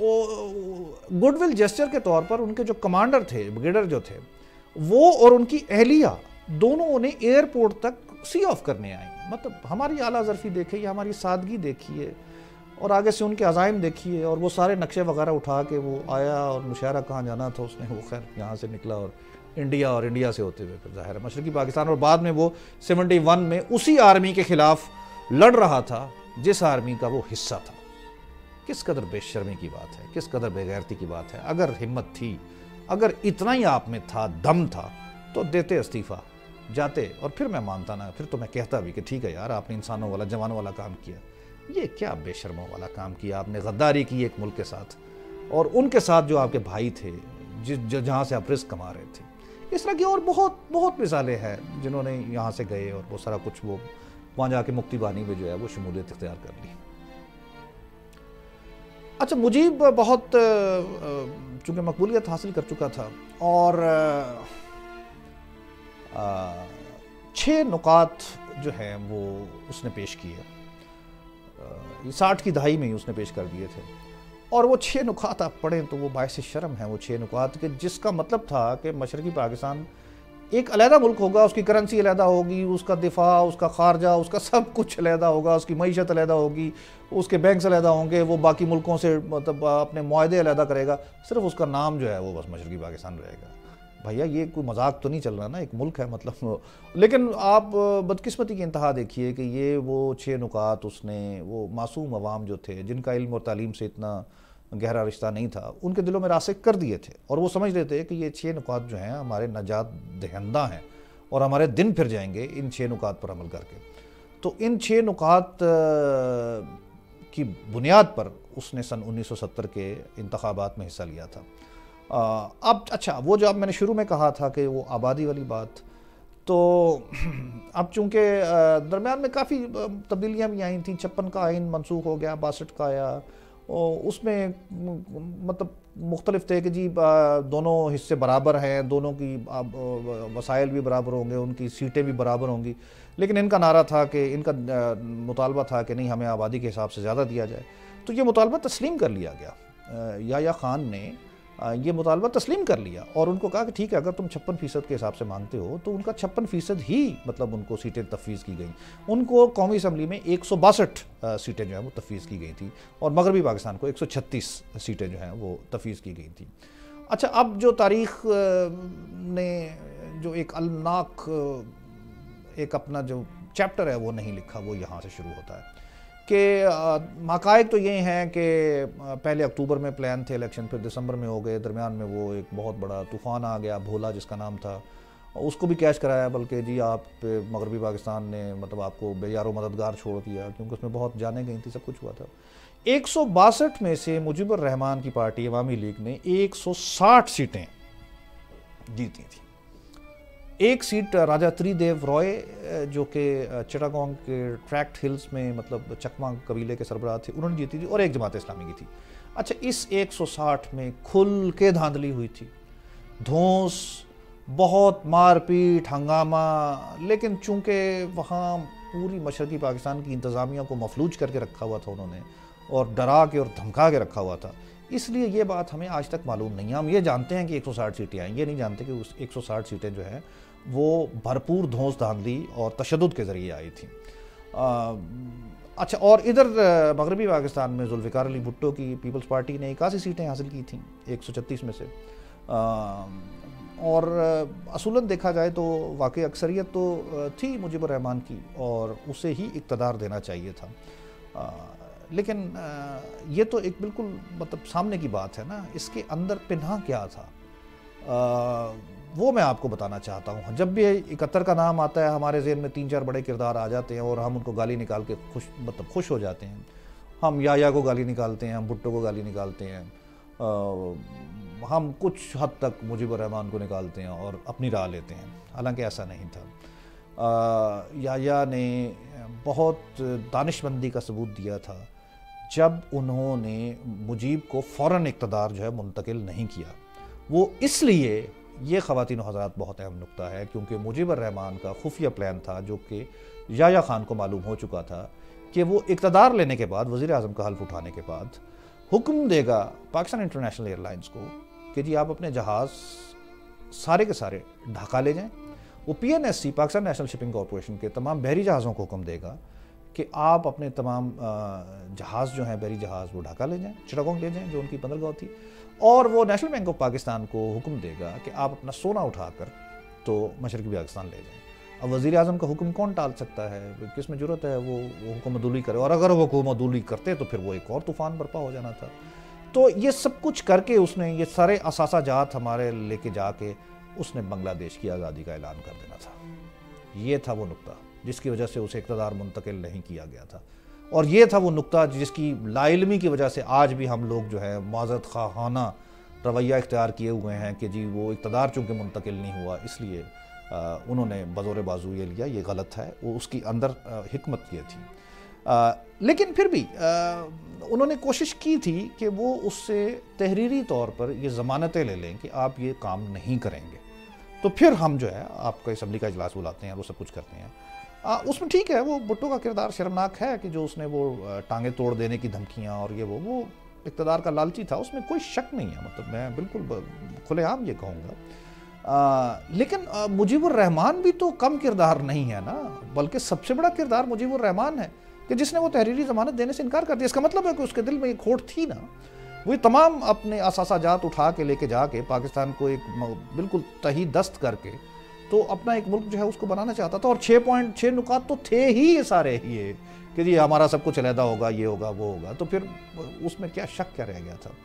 S1: گڈ ول جیسچر کے طور پر ان کے جو کمانڈر تھے، بریگیڈر جو تھے، وہ اور ان کی اہلیہ دونوں انہیں ایئرپورٹ تک سی آف کرنے آئیں۔ مطلب ہماری اعلیٰ ظرفی دیکھیے، ہماری سادگی دیکھیے، اور آگے سے ان کے عزائم دیکھیے، اور وہ سارے نقشے وغیرہ اٹھا کے وہ آیا، اور نوشہرہ کہاں جانا تھا اس نے، وہ خیر یہاں سے نکلا اور انڈیا، اور انڈیا سے ہوتے ہوئے پھر ظاہر ہے مشرقی پاکستان، اور بعد میں وہ سیونٹی ون میں اسی آرمی کے خلاف لڑ رہا تھا جس آرمی کا وہ حصہ تھا۔ کس قدر بے شرمی کی بات ہے، کس قدر بے غیرتی کی بات ہے۔ اگر ہمت تھی، اگر اتنا ہی آپ میں تھا، دم تھا، تو دیتے استعفیٰ، جاتے، اور پھر میں مانتا نا، پھر تو میں کہتا بھی کہ ٹھیک ہے یار، آپ نے انسانوں والا، جوانوں والا کام کیا، یہ کیا بے شرموں والا کام کیا آپ نے، غداری کی ایک ملک کے ساتھ، اور ان کے ساتھ جو آپ کے بھائی تھے، جہاں سے آپ رزق کما رہے تھے۔ اس طرح کی اور بہت بہت مثالیں ہیں جنہوں نے یہاں سے گئے اور وہ سارا کچھ وہ وہاں جا کے مکتی بانی میں جو ہے وہ شمولیت اختیار کر لی۔ اچھا، مجیب بہت چونکہ مقبولیت حاصل کر چکا تھا، اور چھ نکات جو ہیں وہ اس نے پیش کیے، ساٹھ کی دہائی میں ہی اس نے پیش کر دیے تھے، اور وہ چھ نکات آپ پڑھیں تو وہ باعث شرم ہیں وہ چھ نکات، کہ جس کا مطلب تھا کہ مشرقی پاکستان ایک علیحدہ ملک ہوگا، اس کی کرنسی علیحدہ ہوگی، اس کا دفاع، اس کا خارجہ، اس کا سب کچھ علیحدہ ہوگا، اس کی معیشت علیحدہ ہوگی، اس کے بینکس علیحدہ ہوں گے، وہ باقی ملکوں سے مطلب اپنے معاہدے علیحدہ کرے گا، صرف اس کا نام جو ہے وہ بس مشرقی پاکستان رہے گا۔ بھیا یہ کوئی مذاق تو نہیں چل رہا نا، ایک ملک ہے مطلب۔ لیکن آپ بدقسمتی کی انتہا دیکھیے کہ یہ وہ چھ نکات اس نے وہ معصوم عوام جو تھے، جن کا علم اور تعلیم سے اتنا گہرا رشتہ نہیں تھا، ان کے دلوں میں راسخ کر دیے تھے، اور وہ سمجھ رہے تھے کہ یہ چھ نکات جو ہیں ہمارے نجات دہندہ ہیں اور ہمارے دن پھر جائیں گے ان چھ نکات پر عمل کر کے۔ تو ان چھ نکات کی بنیاد پر اس نے سن انیس سو ستر کے انتخابات میں حصہ لیا تھا۔ اب اچھا، وہ جو اب میں نے شروع میں کہا تھا کہ وہ آبادی والی بات، تو اب چونکہ درمیان میں کافی تبدیلیاں بھی آئی تھیں، چھپن کا آئین منسوخ ہو گیا، باسٹھ کا آیا، اور اس میں مطلب مختلف تھے کہ جی دونوں حصے برابر ہیں، دونوں کی وسائل بھی برابر ہوں گے، ان کی سیٹیں بھی برابر ہوں گی، لیکن ان کا نعرہ تھا کہ ان کا مطالبہ تھا کہ نہیں، ہمیں آبادی کے حساب سے زیادہ دیا جائے۔ تو یہ مطالبہ تسلیم کر لیا گیا، یحییٰ خان نے یہ مطالبہ تسلیم کر لیا اور ان کو کہا کہ ٹھیک ہے، اگر تم چھپن فیصد کے حساب سے مانگتے ہو تو ان کا چھپن فیصد ہی مطلب ان کو سیٹیں تفویض کی گئیں۔ ان کو قومی اسمبلی میں ایک سو باسٹھ سیٹیں جو ہیں وہ تفویض کی گئی تھیں، اور مغربی پاکستان کو ایک سو چھتیس سیٹیں جو ہیں وہ تفویض کی گئی تھیں۔ اچھا، اب جو تاریخ نے جو ایک المناک ایک اپنا جو چیپٹر ہے وہ نہیں لکھا، وہ یہاں سے شروع ہوتا ہے کہ حقائق تو یہ ہیں کہ پہلے اکتوبر میں پلان تھے الیکشن، پھر دسمبر میں ہو گئے، درمیان میں وہ ایک بہت بڑا طوفان آ گیا، بھولا جس کا نام تھا، اس کو بھی کیش کرایا، بلکہ جی آپ مغربی پاکستان نے مطلب آپ کو بے یار و مددگار چھوڑ دیا، کیونکہ اس میں بہت جانیں گئی تھیں، سب کچھ ہوا تھا۔ ایک سو باسٹھ میں سے مجیب الرحمان کی پارٹی عوامی لیگ نے ایک سو ساٹھ سیٹیں جیتی تھیں۔ ایک سیٹ راجہ تری دیو رائے جو کہ چٹاگانگ کے ٹریکٹ ہلز میں مطلب چکما قبیلے کے سربراہ تھے، انہوں نے جیتی تھی، اور ایک جماعت اسلامی کی تھی۔ اچھا، اس ایک سو ساٹھ میں کھل کے دھاندلی ہوئی تھی، دھونس، بہت مار پیٹ، ہنگامہ، لیکن چونکہ وہاں پوری مشرقی پاکستان کی انتظامیہ کو مفلوج کر کے رکھا ہوا تھا انہوں نے، اور ڈرا کے اور دھمکا کے رکھا ہوا تھا، اس لیے یہ بات ہمیں آج تک معلوم نہیں ہے۔ ہم یہ جانتے ہیں کہ ایک سو ساٹھ سیٹیں آئیں، یہ نہیں جانتے کہ اس ایک سو ساٹھ سیٹیں جو ہیں وہ بھرپور دھونس دھاندلی اور تشدد کے ذریعے آئی تھیں۔ اچھا، اور ادھر مغربی پاکستان میں ذوالفقار علی بھٹو کی پیپلز پارٹی نے اکاسی سیٹیں حاصل کی تھیں ایک سو چھتیس میں سے، اور اصولاً دیکھا جائے تو واقعی اکثریت تو تھی مجیب الرحمان کی، اور اسے ہی اقتدار دینا چاہیے تھا، لیکن یہ تو ایک بالکل مطلب سامنے کی بات ہے نا، اس کے اندر پنہاں کیا تھا وہ میں آپ کو بتانا چاہتا ہوں۔ جب بھی اکہتر کا نام آتا ہے ہمارے ذہن میں تین چار بڑے کردار آ جاتے ہیں، اور ہم ان کو گالی نکال کے خوش مطلب خوش ہو جاتے ہیں۔ ہم یحییٰ کو گالی نکالتے ہیں، ہم بھٹو کو گالی نکالتے ہیں، ہم کچھ حد تک مجیب الرحمان کو نکالتے ہیں اور اپنی راہ لیتے ہیں، حالانکہ ایسا نہیں تھا۔ یحییٰ نے بہت دانش مندی کا ثبوت دیا تھا جب انہوں نے مجیب کو فوراً اقتدار جو ہے منتقل نہیں کیا۔ وہ اس لیے، یہ خواتین و حضرات بہت اہم نقطہ ہے، کیونکہ مجیب الرحمان کا خفیہ پلان تھا جو کہ یحییٰ خان کو معلوم ہو چکا تھا کہ وہ اقتدار لینے کے بعد، وزیر اعظم کا حلف اٹھانے کے بعد حکم دے گا پاکستان انٹرنیشنل ایئر لائنز کو کہ جی آپ اپنے جہاز سارے کے سارے ڈھاکا لے جائیں۔ وہ P N S C Pakistan National Shipping Corporation کے تمام بحری جہازوں کو حکم دے گا کہ آپ اپنے تمام جہاز جو ہیں بحری جہاز وہ ڈھاکا لے جائیں، چٹاگانگ لے جائیں جو ان کی بندرگاہ تھی، اور وہ نیشنل بینک آف پاکستان کو حکم دے گا کہ آپ اپنا سونا اٹھا کر تو مشرقی پاکستان لے جائیں۔ اب وزیر اعظم کا حکم کون ٹال سکتا ہے؟ کس میں ضرورت ہے وہ حکم عدولی کرے، اور اگر وہ حکم عدولی کرتے تو پھر وہ ایک اور طوفان برپا ہو جانا تھا۔ تو یہ سب کچھ کر کے اس نے یہ سارے اثاثہ جات ہمارے لے کے جا کے اس نے بنگلہ دیش کی آزادی کا اعلان کر دینا تھا۔ یہ تھا وہ نقطہ جس کی وجہ سے اسے اقتدار منتقل نہیں کیا گیا تھا، اور یہ تھا وہ نقطہ جس کی لا علمی کی وجہ سے آج بھی ہم لوگ جو ہے معذرت خواہانہ رویہ اختیار کیے ہوئے ہیں کہ جی وہ اقتدار چونکہ منتقل نہیں ہوا اس لیے انہوں نے بزور بازو یہ لیا۔ یہ غلط ہے، وہ اس کی اندر حکمت یہ تھی، لیکن پھر بھی انہوں نے کوشش کی تھی کہ وہ اس سے تحریری طور پر یہ ضمانتیں لے لیں کہ آپ یہ کام نہیں کریں گے، تو پھر ہم جو ہے آپ کا اسمبلی کا اجلاس بلاتے ہیں، وہ سب کچھ کرتے ہیں۔ اس میں ٹھیک ہے، وہ بھٹو کا کردار شرمناک ہے کہ جو اس نے وہ ٹانگیں توڑ دینے کی دھمکیاں اور یہ وہ وہ اقتدار کا لالچی تھا، اس میں کوئی شک نہیں ہے، مطلب میں بالکل کھلے عام یہ کہوں گا۔ لیکن مجیب الرحمان بھی تو کم کردار نہیں ہے نا، بلکہ سب سے بڑا کردار مجیب الرحمان ہے کہ جس نے وہ تحریری ضمانت دینے سے انکار کر دیا۔ اس کا مطلب ہے کہ اس کے دل میں یہ کھوٹ تھی نا، وہ تمام اپنے اثاثہ جات اٹھا کے لے کے جا کے پاکستان کو ایک بالکل تہی دست کر کے تو اپنا ایک ملک جو ہے اس کو بنانا چاہتا تھا، اور چھ پوائنٹ چھ نکات تو تھے ہی یہ سارے یہ کہ جی ہمارا سب کچھ علیحدہ ہوگا، یہ ہوگا وہ ہوگا، تو پھر اس میں کیا شک کیا رہ گیا تھا۔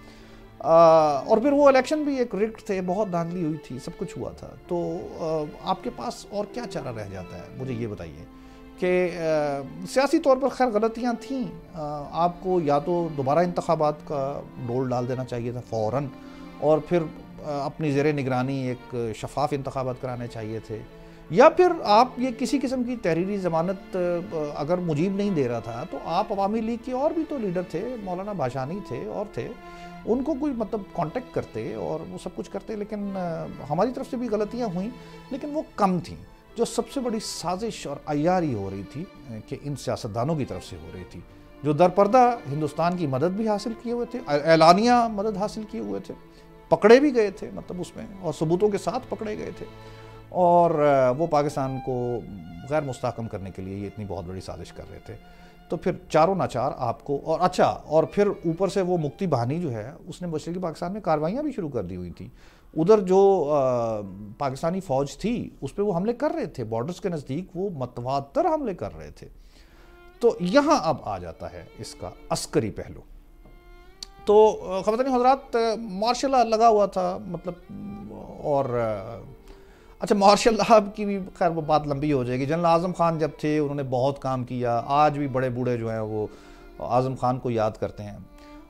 S1: اور پھر وہ الیکشن بھی ایک ریگڈ تھے، بہت دھاندلی ہوئی تھی، سب کچھ ہوا تھا، تو آپ کے پاس اور کیا چارہ رہ جاتا ہے؟ مجھے یہ بتائیے کہ سیاسی طور پر خیر غلطیاں تھیں، آپ کو یا تو دوبارہ انتخابات کا ڈول ڈال دینا چاہیے تھا فوراً، اور پھر اپنی زیر نگرانی ایک شفاف انتخابات کرانے چاہیے تھے، یا پھر آپ یہ کسی قسم کی تحریری ضمانت اگر مجیب نہیں دے رہا تھا تو آپ عوامی لیگ کے اور بھی تو لیڈر تھے، مولانا بھاشانی تھے اور تھے، ان کو کوئی مطلب کانٹیکٹ کرتے اور وہ سب کچھ کرتے، لیکن ہماری طرف سے بھی غلطیاں ہوئیں لیکن وہ کم تھیں۔ جو سب سے بڑی سازش اور عیاری ہو رہی تھی کہ ان سیاستدانوں کی طرف سے ہو رہی تھی جو در پردہ ہندوستان کی مدد بھی حاصل کیے ہوئے تھے، اعلانیہ مدد حاصل کیے ہوئے تھے، پکڑے بھی گئے تھے مطلب اس میں، اور ثبوتوں کے ساتھ پکڑے گئے تھے، اور وہ پاکستان کو غیر مستحکم کرنے کے لیے یہ اتنی بہت بڑی سازش کر رہے تھے۔ تو پھر چاروں ناچار آپ کو، اور اچھا اور پھر اوپر سے وہ مکتی بہانی جو ہے اس نے مشرقی پاکستان میں کارروائیاں بھی شروع کر دی ہوئی تھیں، ادھر جو پاکستانی فوج تھی اس پہ وہ حملے کر رہے تھے، بارڈرز کے نزدیک وہ متواتر حملے کر رہے تھے۔ تو یہاں اب آ جاتا ہے اس کا عسکری پہلو۔ تو خواتین حضرات مارشل لا لگا ہوا تھا مطلب، اور اچھا مارشل لا کی بھی خیر وہ بات لمبی ہو جائے گی۔ جنرل اعظم خان جب تھے انہوں نے بہت کام کیا، آج بھی بڑے بوڑھے جو ہیں وہ اعظم خان کو یاد کرتے ہیں،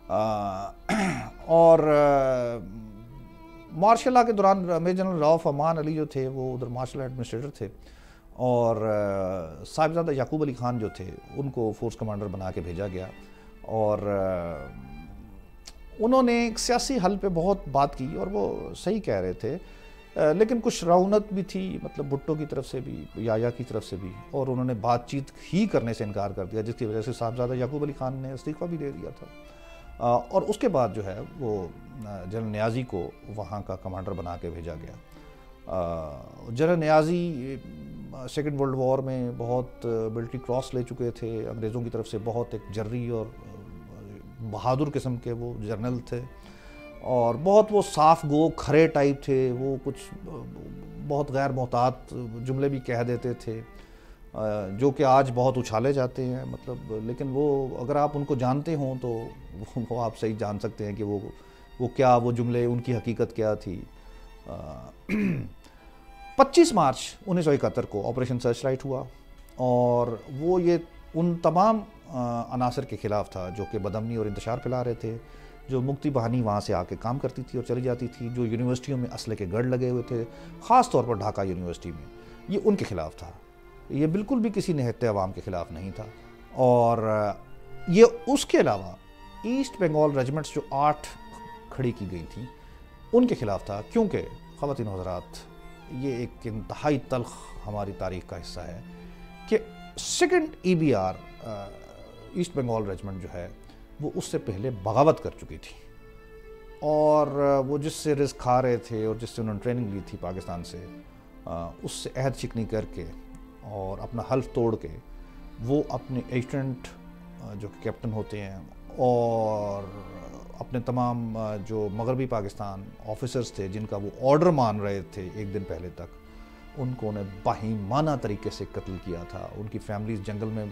S1: اور مارشل لا کے دوران میجر جنرل رؤف امان علی جو تھے وہ ادھر مارشل ایڈمنسٹریٹر تھے، اور صاحبزادہ یعقوب علی خان جو تھے ان کو فورس کمانڈر بنا کے بھیجا گیا، اور انہوں نے ایک سیاسی حل پہ بہت بات کی اور وہ صحیح کہہ رہے تھے، لیکن کچھ رعونت بھی تھی مطلب بھٹو کی طرف سے بھی، یایا کی طرف سے بھی، اور انہوں نے بات چیت ہی کرنے سے انکار کر دیا، جس کی وجہ سے صاحبزادہ یعقوب علی خان نے استعفیٰ بھی دے دیا تھا، اور اس کے بعد جو ہے وہ جنرل نیازی کو وہاں کا کمانڈر بنا کے بھیجا گیا۔ General Niazi second world war میں بہت ملٹری کراس لے چکے تھے انگریزوں کی طرف سے، بہت ایک جرری اور بہادر قسم کے وہ جرنل تھے، اور بہت وہ صاف گو کھرے ٹائپ تھے، وہ کچھ بہت غیر محتاط جملے بھی کہہ دیتے تھے جو کہ آج بہت اچھالے جاتے ہیں مطلب، لیکن وہ اگر آپ ان کو جانتے ہوں تو وہ آپ صحیح جان سکتے ہیں کہ وہ وہ کیا وہ جملے ان کی حقیقت کیا تھی۔ پچیس مارچ انیس سو اکہتر کو آپریشن سرچ لائٹ ہوا، اور وہ یہ ان تمام عناصر کے خلاف تھا جو کہ بدامنی اور انتشار پھیلا رہے تھے، جو مکتی بہانی وہاں سے آ کے کام کرتی تھی اور چلی جاتی تھی، جو یونیورسٹیوں میں اسلحے کے گڑھ لگے ہوئے تھے، خاص طور پر ڈھاکہ یونیورسٹی میں، یہ ان کے خلاف تھا، یہ بالکل بھی کسی نہتے عوام کے خلاف نہیں تھا۔ اور یہ اس کے علاوہ ایسٹ بنگال ریجمنٹس جو آٹھ کھڑی کی گئی تھیں ان کے خلاف تھا، کیونکہ خواتین و حضرات یہ ایک انتہائی تلخ ہماری تاریخ کا حصہ ہے کہ second E B R East Bengal Regiment جو ہے وہ اس سے پہلے بغاوت کر چکی تھی، اور وہ جس سے رزق کھا رہے تھے اور جس سے انہوں نے ٹریننگ لی تھی پاکستان سے، اس سے عہد شکنی کر کے اور اپنا حلف توڑ کے وہ اپنے ایجنٹ جو کہ کیپٹن ہوتے ہیں اور اپنے تمام جو مغربی پاکستان آفیسرز تھے جن کا وہ آرڈر مان رہے تھے ایک دن پہلے تک، ان کو انہیں باہیمانہ طریقے سے قتل کیا تھا۔ ان کی فیملیز جنگل میں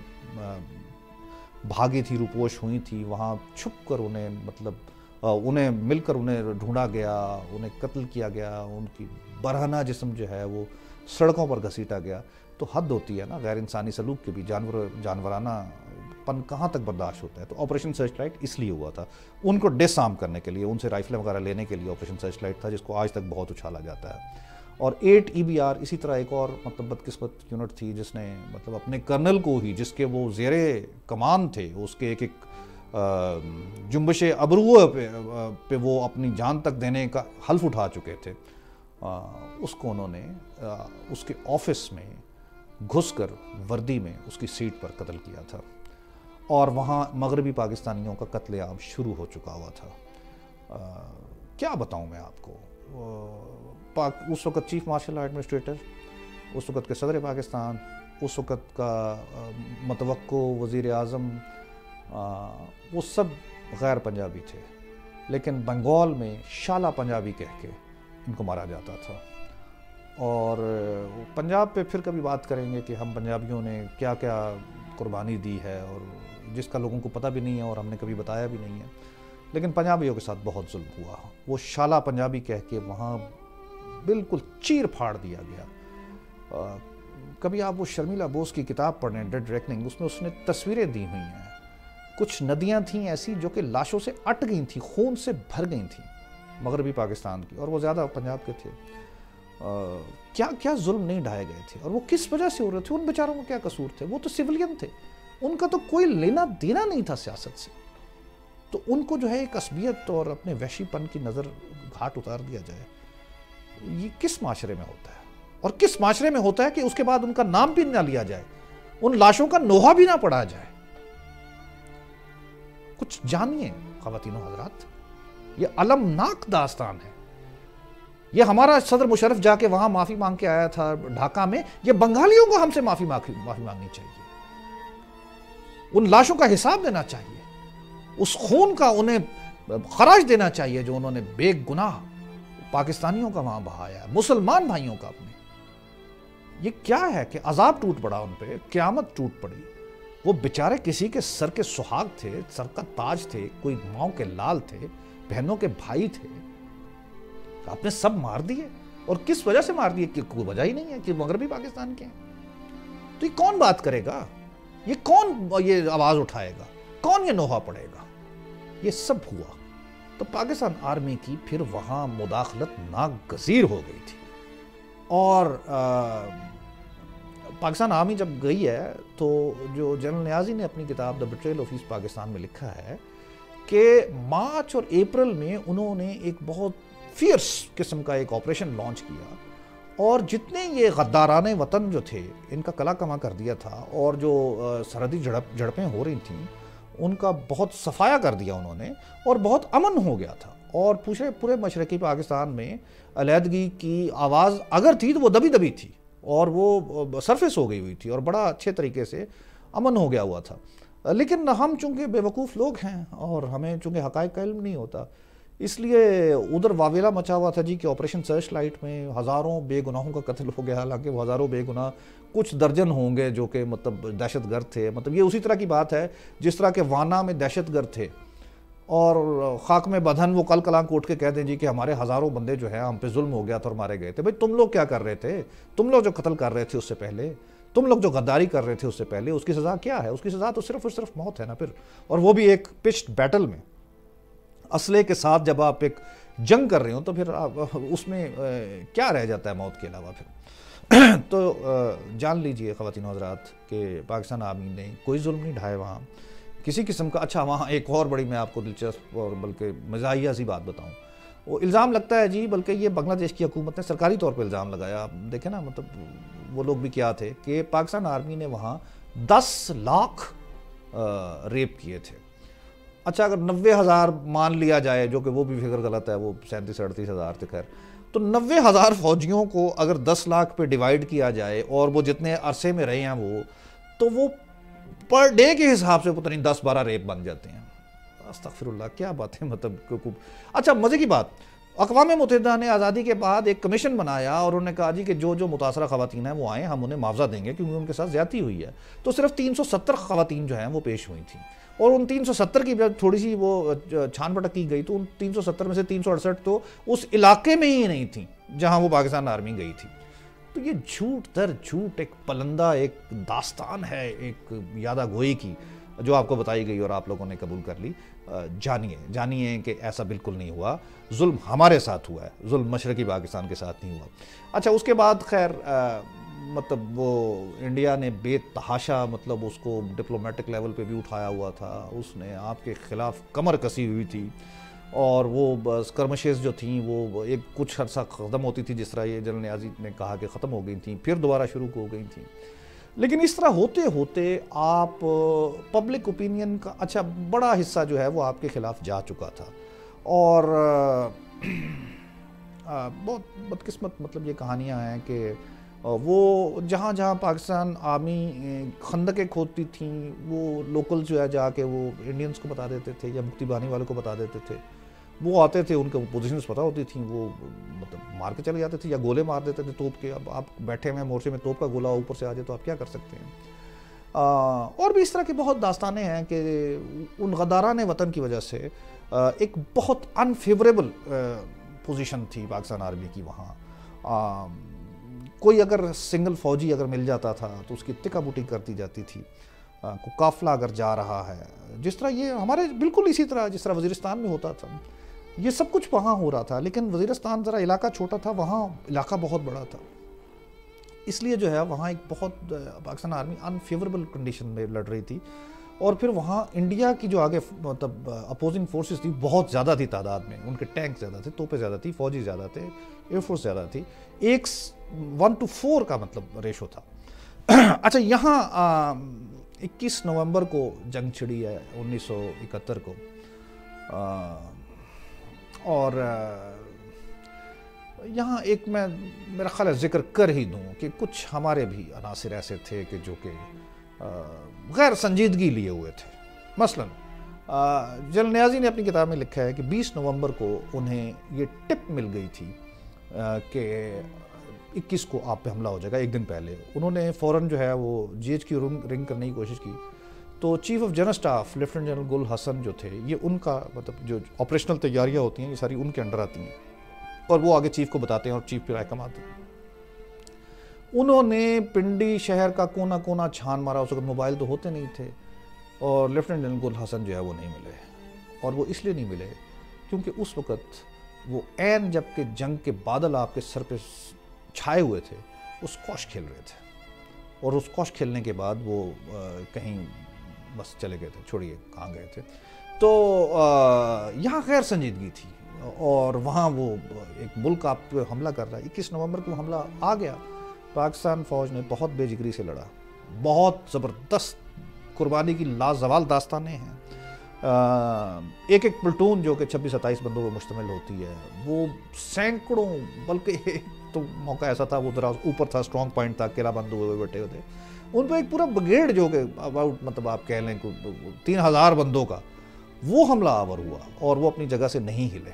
S1: بھاگی تھی، روپوش ہوئی تھی، وہاں چھپ کر انہیں مطلب انہیں مل کر انہیں ڈھونڈا گیا، انہیں قتل کیا گیا، ان کی برہنہ جسم جو ہے وہ سڑکوں پر گھسیٹا گیا۔ تو حد ہوتی ہے نا غیر انسانی سلوک کے بھی، جانور جانورانہ پن کہاں تک برداشت ہوتا ہے۔ تو آپریشن سرچ لائٹ اس لیے ہوا تھا، ان کو ڈس آرم کرنے کے لیے، ان سے رائفلیں وغیرہ لینے کے لیے آپریشن سرچ لائٹ تھا، جس کو آج تک بہت اچھالا جاتا ہے۔ اور ایٹ ای بی آر اسی طرح ایک اور مطلب بدقسمت یونٹ تھی جس نے مطلب اپنے کرنل کو ہی، جس کے وہ زیر کمان تھے، اس کے ایک ایک جنبش ابرو پہ پہ وہ اپنی جان تک دینے کا حلف اٹھا چکے تھے، اس کو انہوں نے اس کے آفس میں گھس کر وردی میں اس کی سیٹ پر قتل کیا تھا، اور وہاں مغربی پاکستانیوں کا قتل عام شروع ہو چکا ہوا تھا۔ کیا بتاؤں میں آپ کو، پاک اس وقت چیف مارشل لا ایڈمنسٹریٹر، اس وقت کے صدر پاکستان، اس وقت کا متوقع وزیر اعظم، وہ سب غیر پنجابی تھے، لیکن بنگال میں شالا پنجابی کہہ کے ان کو مارا جاتا تھا۔ اور پنجاب پہ پھر کبھی بات کریں گے کہ ہم پنجابیوں نے کیا کیا قربانی دی ہے، اور جس کا لوگوں کو پتہ بھی نہیں ہے اور ہم نے کبھی بتایا بھی نہیں ہے، لیکن پنجابیوں کے ساتھ بہت ظلم ہوا۔ وہ شالا پنجابی کہہ کے وہاں بالکل چیر پھاڑ دیا گیا۔ کبھی آپ وہ شرمیلا بوس کی کتاب پڑھیں ڈیڈ ریکننگ، اس میں اس نے تصویریں دی ہوئی ہیں، کچھ ندیاں تھیں ایسی جو کہ لاشوں سے اٹ گئی تھیں، خون سے بھر گئی تھیں مغربی پاکستان کی، اور وہ زیادہ پنجاب کے تھے۔ کیا کیا ظلم نہیں ڈھائے گئے تھے، اور وہ کس وجہ سے ہو رہے تھے، ان بیچاروں کا کیا قصور تھے؟ وہ تو سویلین تھے، ان کا تو کوئی لینا دینا نہیں تھا سیاست سے، تو ان کو جو ہے ایک عصبیت اور اپنے وحشی پن کی نظر گھاٹ اتار دیا جائے، یہ کس معاشرے میں ہوتا ہے؟ اور کس معاشرے میں ہوتا ہے کہ اس کے بعد ان کا نام بھی نہ لیا جائے، ان لاشوں کا نوحہ بھی نہ پڑھا جائے؟ کچھ جانیے خواتین و حضرات، یہ المناک داستان ہے۔ یہ ہمارا صدر مشرف جا کے وہاں معافی مانگ کے آیا تھا ڈھاکہ میں، یہ بنگالیوں کو ہم سے معافی معافی مانگنی چاہیے، ان لاشوں کا حساب دینا چاہیے، اس خون کا انہیں خراج دینا چاہیے جو انہوں نے بے گناہ پاکستانیوں کا وہاں بہایا ہے، مسلمان بھائیوں کا اپنے۔ یہ کیا ہے کہ عذاب ٹوٹ پڑا ان پہ، قیامت ٹوٹ پڑی، وہ بیچارے کسی کے سر کے سہاگ تھے، سر کا تاج تھے، کوئی ماؤں کے لال تھے، بہنوں کے بھائی تھے، آپ نے سب مار دیے، اور کس وجہ سے مار دیے؟ کہ کوئی وجہ ہی نہیں ہے کہ مغربی پاکستان کے ہیں۔ تو یہ کون بات کرے گا؟ یہ کون یہ آواز اٹھائے گا؟ کون یہ نوحہ پڑے گا؟ یہ سب ہوا تو پاکستان آرمی کی پھر وہاں مداخلت ناگزیر ہو گئی تھی، اور پاکستان آرمی جب گئی ہے تو جو جنرل نیازی نے اپنی کتاب the betrayal of East Pakistan میں لکھا ہے کہ مارچ اور اپریل میں انہوں نے ایک بہت فیئرس قسم کا ایک آپریشن لانچ کیا، اور جتنے یہ غداران وطن جو تھے ان کا کلا کما کر دیا تھا، اور جو سرحدی جھڑپ جھڑپیں ہو رہی تھیں ان کا بہت صفایا کر دیا انہوں نے، اور بہت امن ہو گیا تھا، اور پورے پورے مشرقی پاکستان میں علیحدگی کی آواز اگر تھی تو وہ دبی دبی تھی، اور وہ سرفیس ہو گئی ہوئی تھی، اور بڑا اچھے طریقے سے امن ہو گیا ہوا تھا۔ لیکن ہم چونکہ بے وقوف لوگ ہیں اور ہمیں چونکہ حقائق کا علم نہیں ہوتا، اس لیے ادھر واویلا مچا ہوا تھا جی کہ آپریشن سرچ لائٹ میں ہزاروں بے گناہوں کا قتل ہو گیا، حالانکہ وہ ہزاروں بے گناہ کچھ درجن ہوں گے جو کہ مطلب دہشت گرد تھے۔ مطلب یہ اسی طرح کی بات ہے جس طرح کہ وانا میں دہشت گرد تھے، اور خاک میں بدھن وہ کل کلام کو اٹھ کے کہہ دیں جی کہ ہمارے ہزاروں بندے جو ہیں ہم پہ ظلم ہو گیا تھا اور مارے گئے تھے۔ بھئی تم لوگ کیا کر رہے تھے؟ تم لوگ جو قتل کر رہے تھے اس سے پہلے، تم لوگ جو غداری کر رہے تھے اس سے پہلے، اس کی سزا کیا ہے؟ اس کی سزا تو صرف اور صرف موت ہے نا پھر، اور وہ بھی ایک پچڈ بیٹل میں، اسلحے کے ساتھ جب آپ ایک جنگ کر رہے ہو تو پھر اس میں کیا رہ جاتا ہے موت کے علاوہ پھر؟ تو جان لیجئے خواتین و حضرات کہ پاکستان آرمی نے کوئی ظلم نہیں ڈھائے وہاں کسی قسم کا۔ اچھا وہاں ایک اور بڑی میں آپ کو دلچسپ اور بلکہ مزاحیہ سی بات بتاؤں، وہ الزام لگتا ہے جی، بلکہ یہ بنگلہ دیش کی حکومت نے سرکاری طور پہ الزام لگایا، آپ دیکھیں نا مطلب وہ لوگ بھی کیا تھے کہ پاکستان آرمی نے وہاں دس لاکھ ریپ کیے تھے۔ اچھا اگر نوے ہزار مان لیا جائے، جو کہ وہ بھی فگر غلط ہے، وہ سینتیس اڑتیس ہزار تھے، خیر تو نوے ہزار فوجیوں کو اگر دس لاکھ پہ ڈیوائیڈ کیا جائے، اور وہ جتنے عرصے میں رہے ہیں وہ تو وہ پر ڈے کے حساب سے پتہ نہیں دس بارہ ریپ بن جاتے ہیں۔ استغفر اللہ، کیا بات ہے مطلب۔ اچھا مزے کی بات، اقوام متحدہ نے آزادی کے بعد ایک کمیشن بنایا اور انہوں نے کہا جی کہ جو جو متاثرہ خواتین ہیں وہ آئیں، ہم انہیں معاوضہ دیں گے کیونکہ ان کے ساتھ زیادتی ہوئی ہے۔ تو صرف تین سو ستر خواتین جو ہیں وہ پیش ہوئی تھیں، اور ان تین سو ستر کی جب تھوڑی سی وہ چھان پٹک کی گئی تو ان تین سو ستر میں سے تین سو اڑسٹھ تو اس علاقے میں ہی نہیں تھیں جہاں وہ پاکستان آرمی گئی تھی۔ تو یہ جھوٹ در جھوٹ ایک پلندہ ایک داستان ہے، ایک یادہ گوئی کی جو آپ کو بتائی گئی اور آپ لوگوں نے قبول کر لی۔ جانیے جانیے کہ ایسا بالکل نہیں ہوا، ظلم ہمارے ساتھ ہوا ہے، ظلم مشرقی پاکستان کے ساتھ نہیں ہوا۔ اچھا اس کے بعد خیر مطلب وہ انڈیا نے بے تحاشا مطلب اس کو ڈپلومیٹک لیول پہ بھی اٹھایا ہوا تھا، اس نے آپ کے خلاف کمر کسی ہوئی تھی، اور وہ اسکرمشز جو تھیں وہ ایک کچھ عرصہ ختم ہوتی تھی، جس طرح یہ جنرل نیازی نے کہا کہ ختم ہو گئی تھیں، پھر دوبارہ شروع ہو گئی تھیں۔ لیکن اس طرح ہوتے ہوتے آپ پبلک اوپینین کا اچھا بڑا حصہ جو ہے وہ آپ کے خلاف جا چکا تھا، اور بہت بدقسمت مطلب یہ کہانیاں ہیں کہ وہ جہاں جہاں پاکستان آرمی خندقیں کھودتی تھیں وہ لوکل جو ہے جا کے وہ انڈینز کو بتا دیتے تھے یا مکتی بانی والوں کو بتا دیتے تھے، وہ آتے تھے، ان کو پوزیشنز پتہ ہوتی تھیں، وہ مطلب مار کے چلے جاتے تھے یا گولے مار دیتے تھے توپ کے۔ اب آپ بیٹھے ہوئے مورچے میں توپ کا گولہ اوپر سے آ جائے تو آپ کیا کر سکتے ہیں؟ اور بھی اس طرح کی بہت داستانیں ہیں کہ ان غداران وطن کی وجہ سے ایک بہت انفیوریبل پوزیشن تھی پاکستان آرمی کی وہاں۔ کوئی اگر سنگل فوجی اگر مل جاتا تھا تو اس کی ٹکا بوٹی کرتی جاتی تھی، کوئی قافلہ اگر جا رہا ہے، جس طرح یہ ہمارے بالکل اسی طرح جس طرح وزیرستان میں ہوتا تھا، یہ سب کچھ وہاں ہو رہا تھا، لیکن وزیرستان ذرا علاقہ چھوٹا تھا، وہاں علاقہ بہت بڑا تھا، اس لیے جو ہے وہاں ایک بہت پاکستان آرمی انفیوربل کنڈیشن میں لڑ رہی تھی، اور پھر وہاں انڈیا کی جو آگے مطلب اپوزنگ فورسز تھی بہت زیادہ تھی تعداد میں، ان کے ٹینک زیادہ تھے، توپیں زیادہ تھی، فوجی زیادہ تھے، ایئر فورس زیادہ تھی، ایک ون ٹو فور کا مطلب ریشو تھا۔ اچھا، یہاں اکیس نومبر کو جنگ چھڑی ہے انیس سو اکہتر کو، اور یہاں ایک میں میرا خیال ہے ذکر کر ہی دوں کہ کچھ ہمارے بھی عناصر ایسے تھے کہ جو کہ غیر سنجیدگی لیے ہوئے تھے۔ مثلا جنرل نیازی نے اپنی کتاب میں لکھا ہے کہ بیس نومبر کو انہیں یہ ٹپ مل گئی تھی کہ اکیس کو آپ پہ حملہ ہو جائے گا، ایک دن پہلے انہوں نے فوراً جو ہے وہ جی ایچ کی رنگ کرنے کی کوشش کی، تو chief of general staff lieutenant general Gul Hassan جو تھے، یہ ان کا مطلب جو آپریشنل تیاریاں ہوتی ہیں یہ ساری ان کے انڈر آتی ہیں، اور وہ آگے چیف کو بتاتے ہیں اور چیف پھر احکام آتے ہیں۔ انہوں نے پنڈی شہر کا کونا کونا چھان مارا، اس وقت موبائل تو ہوتے نہیں تھے، اور لیفٹیننٹ جنرل گل حسن جو ہے وہ نہیں ملے، اور وہ اس لیے نہیں ملے کیونکہ اس وقت وہ عین جب کہ جنگ کے بادل آپ کے سر پہ چھائے ہوئے تھے، اس کوش کھیل رہے تھے، اور اس کوش کھیلنے کے بعد وہ کہیں بس چلے گئے تھے، چھوڑیے کہاں گئے تھے۔ تو یہاں غیر سنجیدگی تھی، اور وہاں وہ ایک ملک آپ پہ حملہ کر رہا ہے۔ اکیس نومبر کو حملہ آ گیا، پاکستان فوج نے بہت بے جگری سے لڑا، بہت زبردست قربانی کی لازوال داستانیں ہیں۔ ایک ایک پلٹون جو کہ چھبیس ستائیس بندوں پر مشتمل ہوتی ہے، وہ سینکڑوں، بلکہ ایک تو موقع ایسا تھا وہ ذرا اوپر تھا، اسٹرانگ پوائنٹ تھا، قلعہ بند ہوئے بیٹھے ہوئے تھے، ان پہ ایک پورا بریگیڈ جو کہ اباؤٹ مطلب آپ کہہ لیں تین ہزار بندوں کا وہ حملہ آور ہوا، اور وہ اپنی جگہ سے نہیں ہلے۔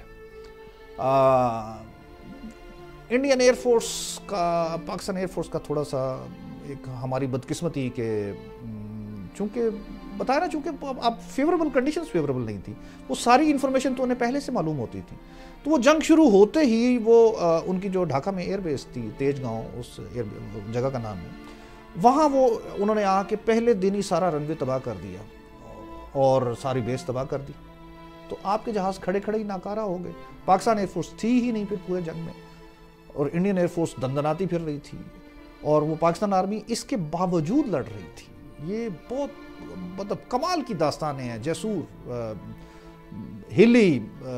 S1: انڈین ایئر فورس کا، پاکستان ایئر فورس کا تھوڑا سا ایک ہماری بدقسمتی کہ چونکہ بتایا نا، چونکہ اب فیوریبل کنڈیشنز فیوریبل نہیں تھی، وہ ساری انفارمیشن تو انہیں پہلے سے معلوم ہوتی تھی، تو وہ جنگ شروع ہوتے ہی وہ ان کی جو ڈھاکہ میں ایئر بیس تھی، تیج گاؤں اس ایئر جگہ کا نام ہے، وہاں وہ انہوں نے آ کے پہلے دن ہی سارا رن وے تباہ کر دیا اور ساری بیس تباہ کر دی، تو آپ کے جہاز کھڑے کھڑے ہی ناکارہ ہو گئے۔ پاکستان ایئر فورس تھی ہی نہیں پھر پورے جنگ میں، اور انڈین ایئر فورس دندناتی پھر رہی تھی، اور وہ پاکستان آرمی اس کے باوجود لڑ رہی تھی۔ یہ بہت مطلب کمال کی داستانیں ہیں، جیسور، ہلی،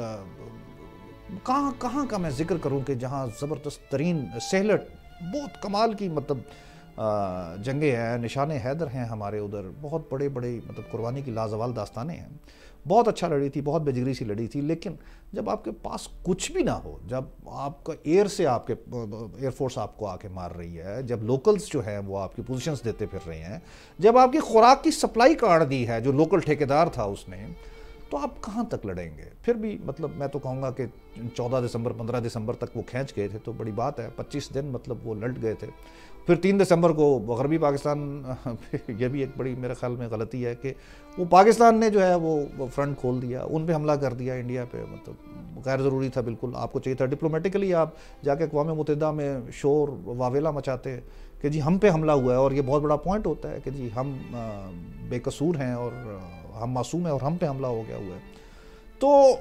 S1: کہاں کہاں کا میں ذکر کروں کہ جہاں زبردست ترین سہلٹ، بہت کمال کی مطلب جنگیں ہیں، نشان حیدر ہیں ہمارے ادھر، بہت بڑے بڑے مطلب قربانی کی لازوال داستانیں ہیں، بہت اچھا لڑی تھی، بہت بے جگری سی لڑی تھی۔ لیکن جب آپ کے پاس کچھ بھی نہ ہو، جب آپ کا ایئر سے آپ کے ایئر فورس آپ کو آ کے مار رہی ہے، جب لوکلز جو ہیں وہ آپ کی پوزیشنز دیتے پھر رہے ہیں، جب آپ کی خوراک کی سپلائی کاٹ دی ہے جو لوکل ٹھیکیدار تھا اس نے، تو آپ کہاں تک لڑیں گے؟ پھر بھی مطلب میں تو کہوں گا کہ چودہ دسمبر پندرہ دسمبر تک وہ کھینچ گئے تھے تو بڑی بات ہے، پچیس دن مطلب وہ لٹ گئے تھے۔ پھر تین دسمبر کو غربی پاکستان، یہ بھی ایک بڑی میرے خیال میں غلطی ہے کہ وہ پاکستان نے جو ہے وہ فرنٹ کھول دیا، ان پہ حملہ کر دیا انڈیا پہ، مطلب غیر ضروری تھا بالکل۔ آپ کو چاہیے تھا ڈپلومیٹکلی آپ جا کے اقوام متحدہ میں شور واویلا مچاتے کہ جی ہم پہ حملہ ہوا ہے، اور یہ بہت بڑا پوائنٹ ہوتا ہے کہ جی ہم بے قصور ہیں اور ہم معصوم ہیں اور ہم پہ حملہ ہو گیا ہوا ہے۔ تو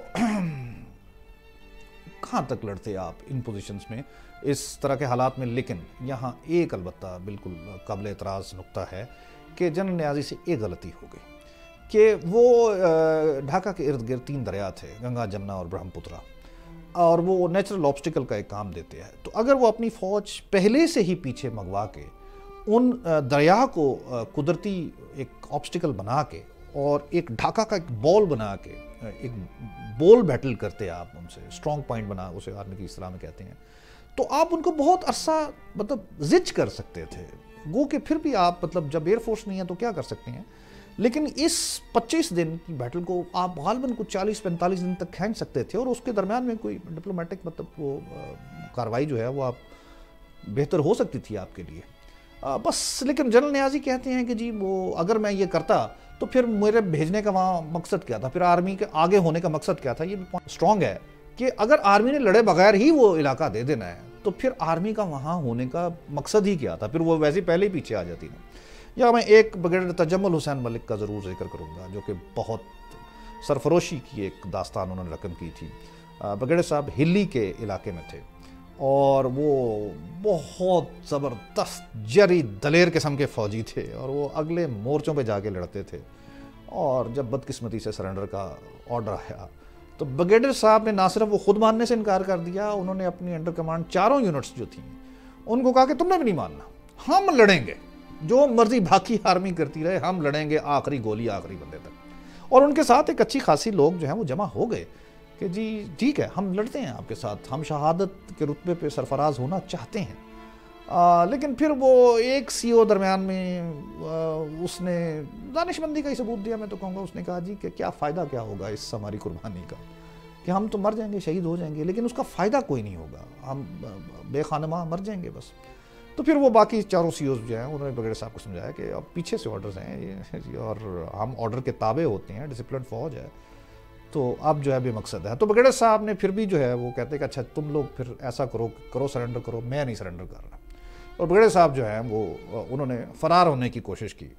S1: کہاں تک لڑتے آپ ان پوزیشنز میں اس طرح کے حالات میں؟ لیکن یہاں ایک البتہ بالکل قابل اعتراض نقطہ ہے کہ جنرل نیازی سے ایک غلطی ہو گئی کہ وہ ڈھاکہ کے ارد گرد تین دریا تھے، گنگا، جمنا اور برہم پترا، اور وہ نیچرل آبسٹیکل کا ایک کام دیتے ہیں، تو اگر وہ اپنی فوج پہلے سے ہی پیچھے منگوا کے ان دریا کو قدرتی ایک آبسٹیکل بنا کے اور ایک ڈھاکہ کا ایک بال بنا کے ایک بول بیٹل کرتے آپ ان سے، اسٹرانگ پوائنٹ بنا، اسے آرمی کی اصطلاح میں کہتے ہیں، تو آپ ان کو بہت عرصہ مطلب زچ کر سکتے تھے، گو کہ پھر بھی آپ مطلب جب ایئر فورس نہیں ہے تو کیا کر سکتے ہیں۔ لیکن اس پچیس دن کی بیٹل کو آپ غالباً کچھ چالیس پینتالیس دن تک کھینچ سکتے تھے، اور اس کے درمیان میں کوئی ڈپلومیٹک مطلب وہ کارروائی جو ہے وہ آپ بہتر ہو سکتی تھی آپ کے لیے بس۔ لیکن جنرل نیازی کہتے ہیں کہ جی وہ اگر میں یہ کرتا تو پھر میرے بھیجنے کا وہاں مقصد کیا تھا، پھر آرمی کے آگے ہونے کا مقصد کیا تھا۔ یہ بھی پوائنٹ اسٹرانگ ہے کہ اگر آرمی نے لڑے بغیر ہی وہ علاقہ دے دینا ہے تو پھر آرمی کا وہاں ہونے کا مقصد ہی کیا تھا، پھر وہ ویسے پہلے ہی پیچھے آ جاتی نا۔ یا میں ایک بریگیڈیئر تجمل حسین ملک کا ضرور ذکر کروں گا جو کہ بہت سرفروشی کی ایک داستان انہوں نے رقم کی تھی۔ بگڑے صاحب ہلی کے علاقے میں تھے اور وہ بہت زبردست جری دلیر قسم کے فوجی تھے اور وہ اگلے مورچوں پہ جا کے لڑتے تھے. اور جب بدقسمتی سے سرنڈر کا آرڈر آیا تو بریگیڈیئر صاحب نے نہ صرف وہ خود ماننے سے انکار کر دیا, انہوں نے اپنی انڈر کمانڈ چاروں یونٹس جو تھیں ان کو کہا کہ تم نے بھی نہیں ماننا, ہم لڑیں گے, جو مرضی باقی آرمی کرتی رہے, ہم لڑیں گے آخری گولی آخری بندے تک. اور ان کے ساتھ ایک اچھی خاصی لوگ جو ہیں وہ جمع ہو گئے کہ جی ٹھیک ہے ہم لڑتے ہیں آپ کے ساتھ, ہم شہادت کے رتبے پہ سرفراز ہونا چاہتے ہیں. آ, لیکن پھر وہ ایک سی او درمیان میں آ, اس نے دانش مندی کا ہی ثبوت دیا, میں تو کہوں گا. اس نے کہا جی کہ کیا فائدہ کیا ہوگا اس ہماری قربانی کا, کہ ہم تو مر جائیں گے, شہید ہو جائیں گے, لیکن اس کا فائدہ کوئی نہیں ہوگا, ہم بے خانماں مر جائیں گے بس. تو پھر وہ باقی چاروں سی اوز جو ہیں انہوں نے بریگیڈیئر صاحب کو سمجھایا کہ اب پیچھے سے آرڈرز ہیں یہ اور ہم آرڈر کے تابع ہوتے ہیں, ڈسپلن فوج ہے, تو اب جو ہے بے مقصد ہے. تو بریگیڈیئر صاحب نے پھر بھی جو ہے وہ کہتے کہ اچھا تم لوگ پھر ایسا کرو کرو سرنڈر کرو, میں نہیں سرنڈر کر رہا. اور بریگیڈیئر صاحب جو ہیں وہ انہوں نے فرار ہونے کی کوشش کی,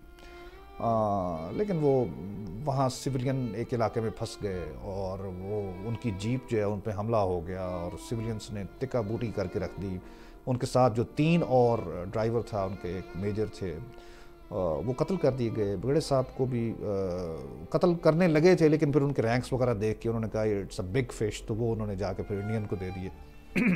S1: آ, لیکن وہ وہاں سویلین ایک علاقے میں پھنس گئے اور وہ ان کی جیپ جو ہے ان پہ حملہ ہو گیا اور سویلینس نے ٹکا بوٹی کر کے رکھ دی. ان کے ساتھ جو تین اور ڈرائیور تھا, ان کے ایک میجر تھے, وہ قتل کر دیے گئے. بریگیڈیئر صاحب کو بھی قتل کرنے لگے تھے, لیکن پھر ان کے رینکس وغیرہ دیکھ کے انہوں نے کہا اٹس اے بگ فش, تو وہ انہوں نے جا کے پھر انڈین کو دے دیے.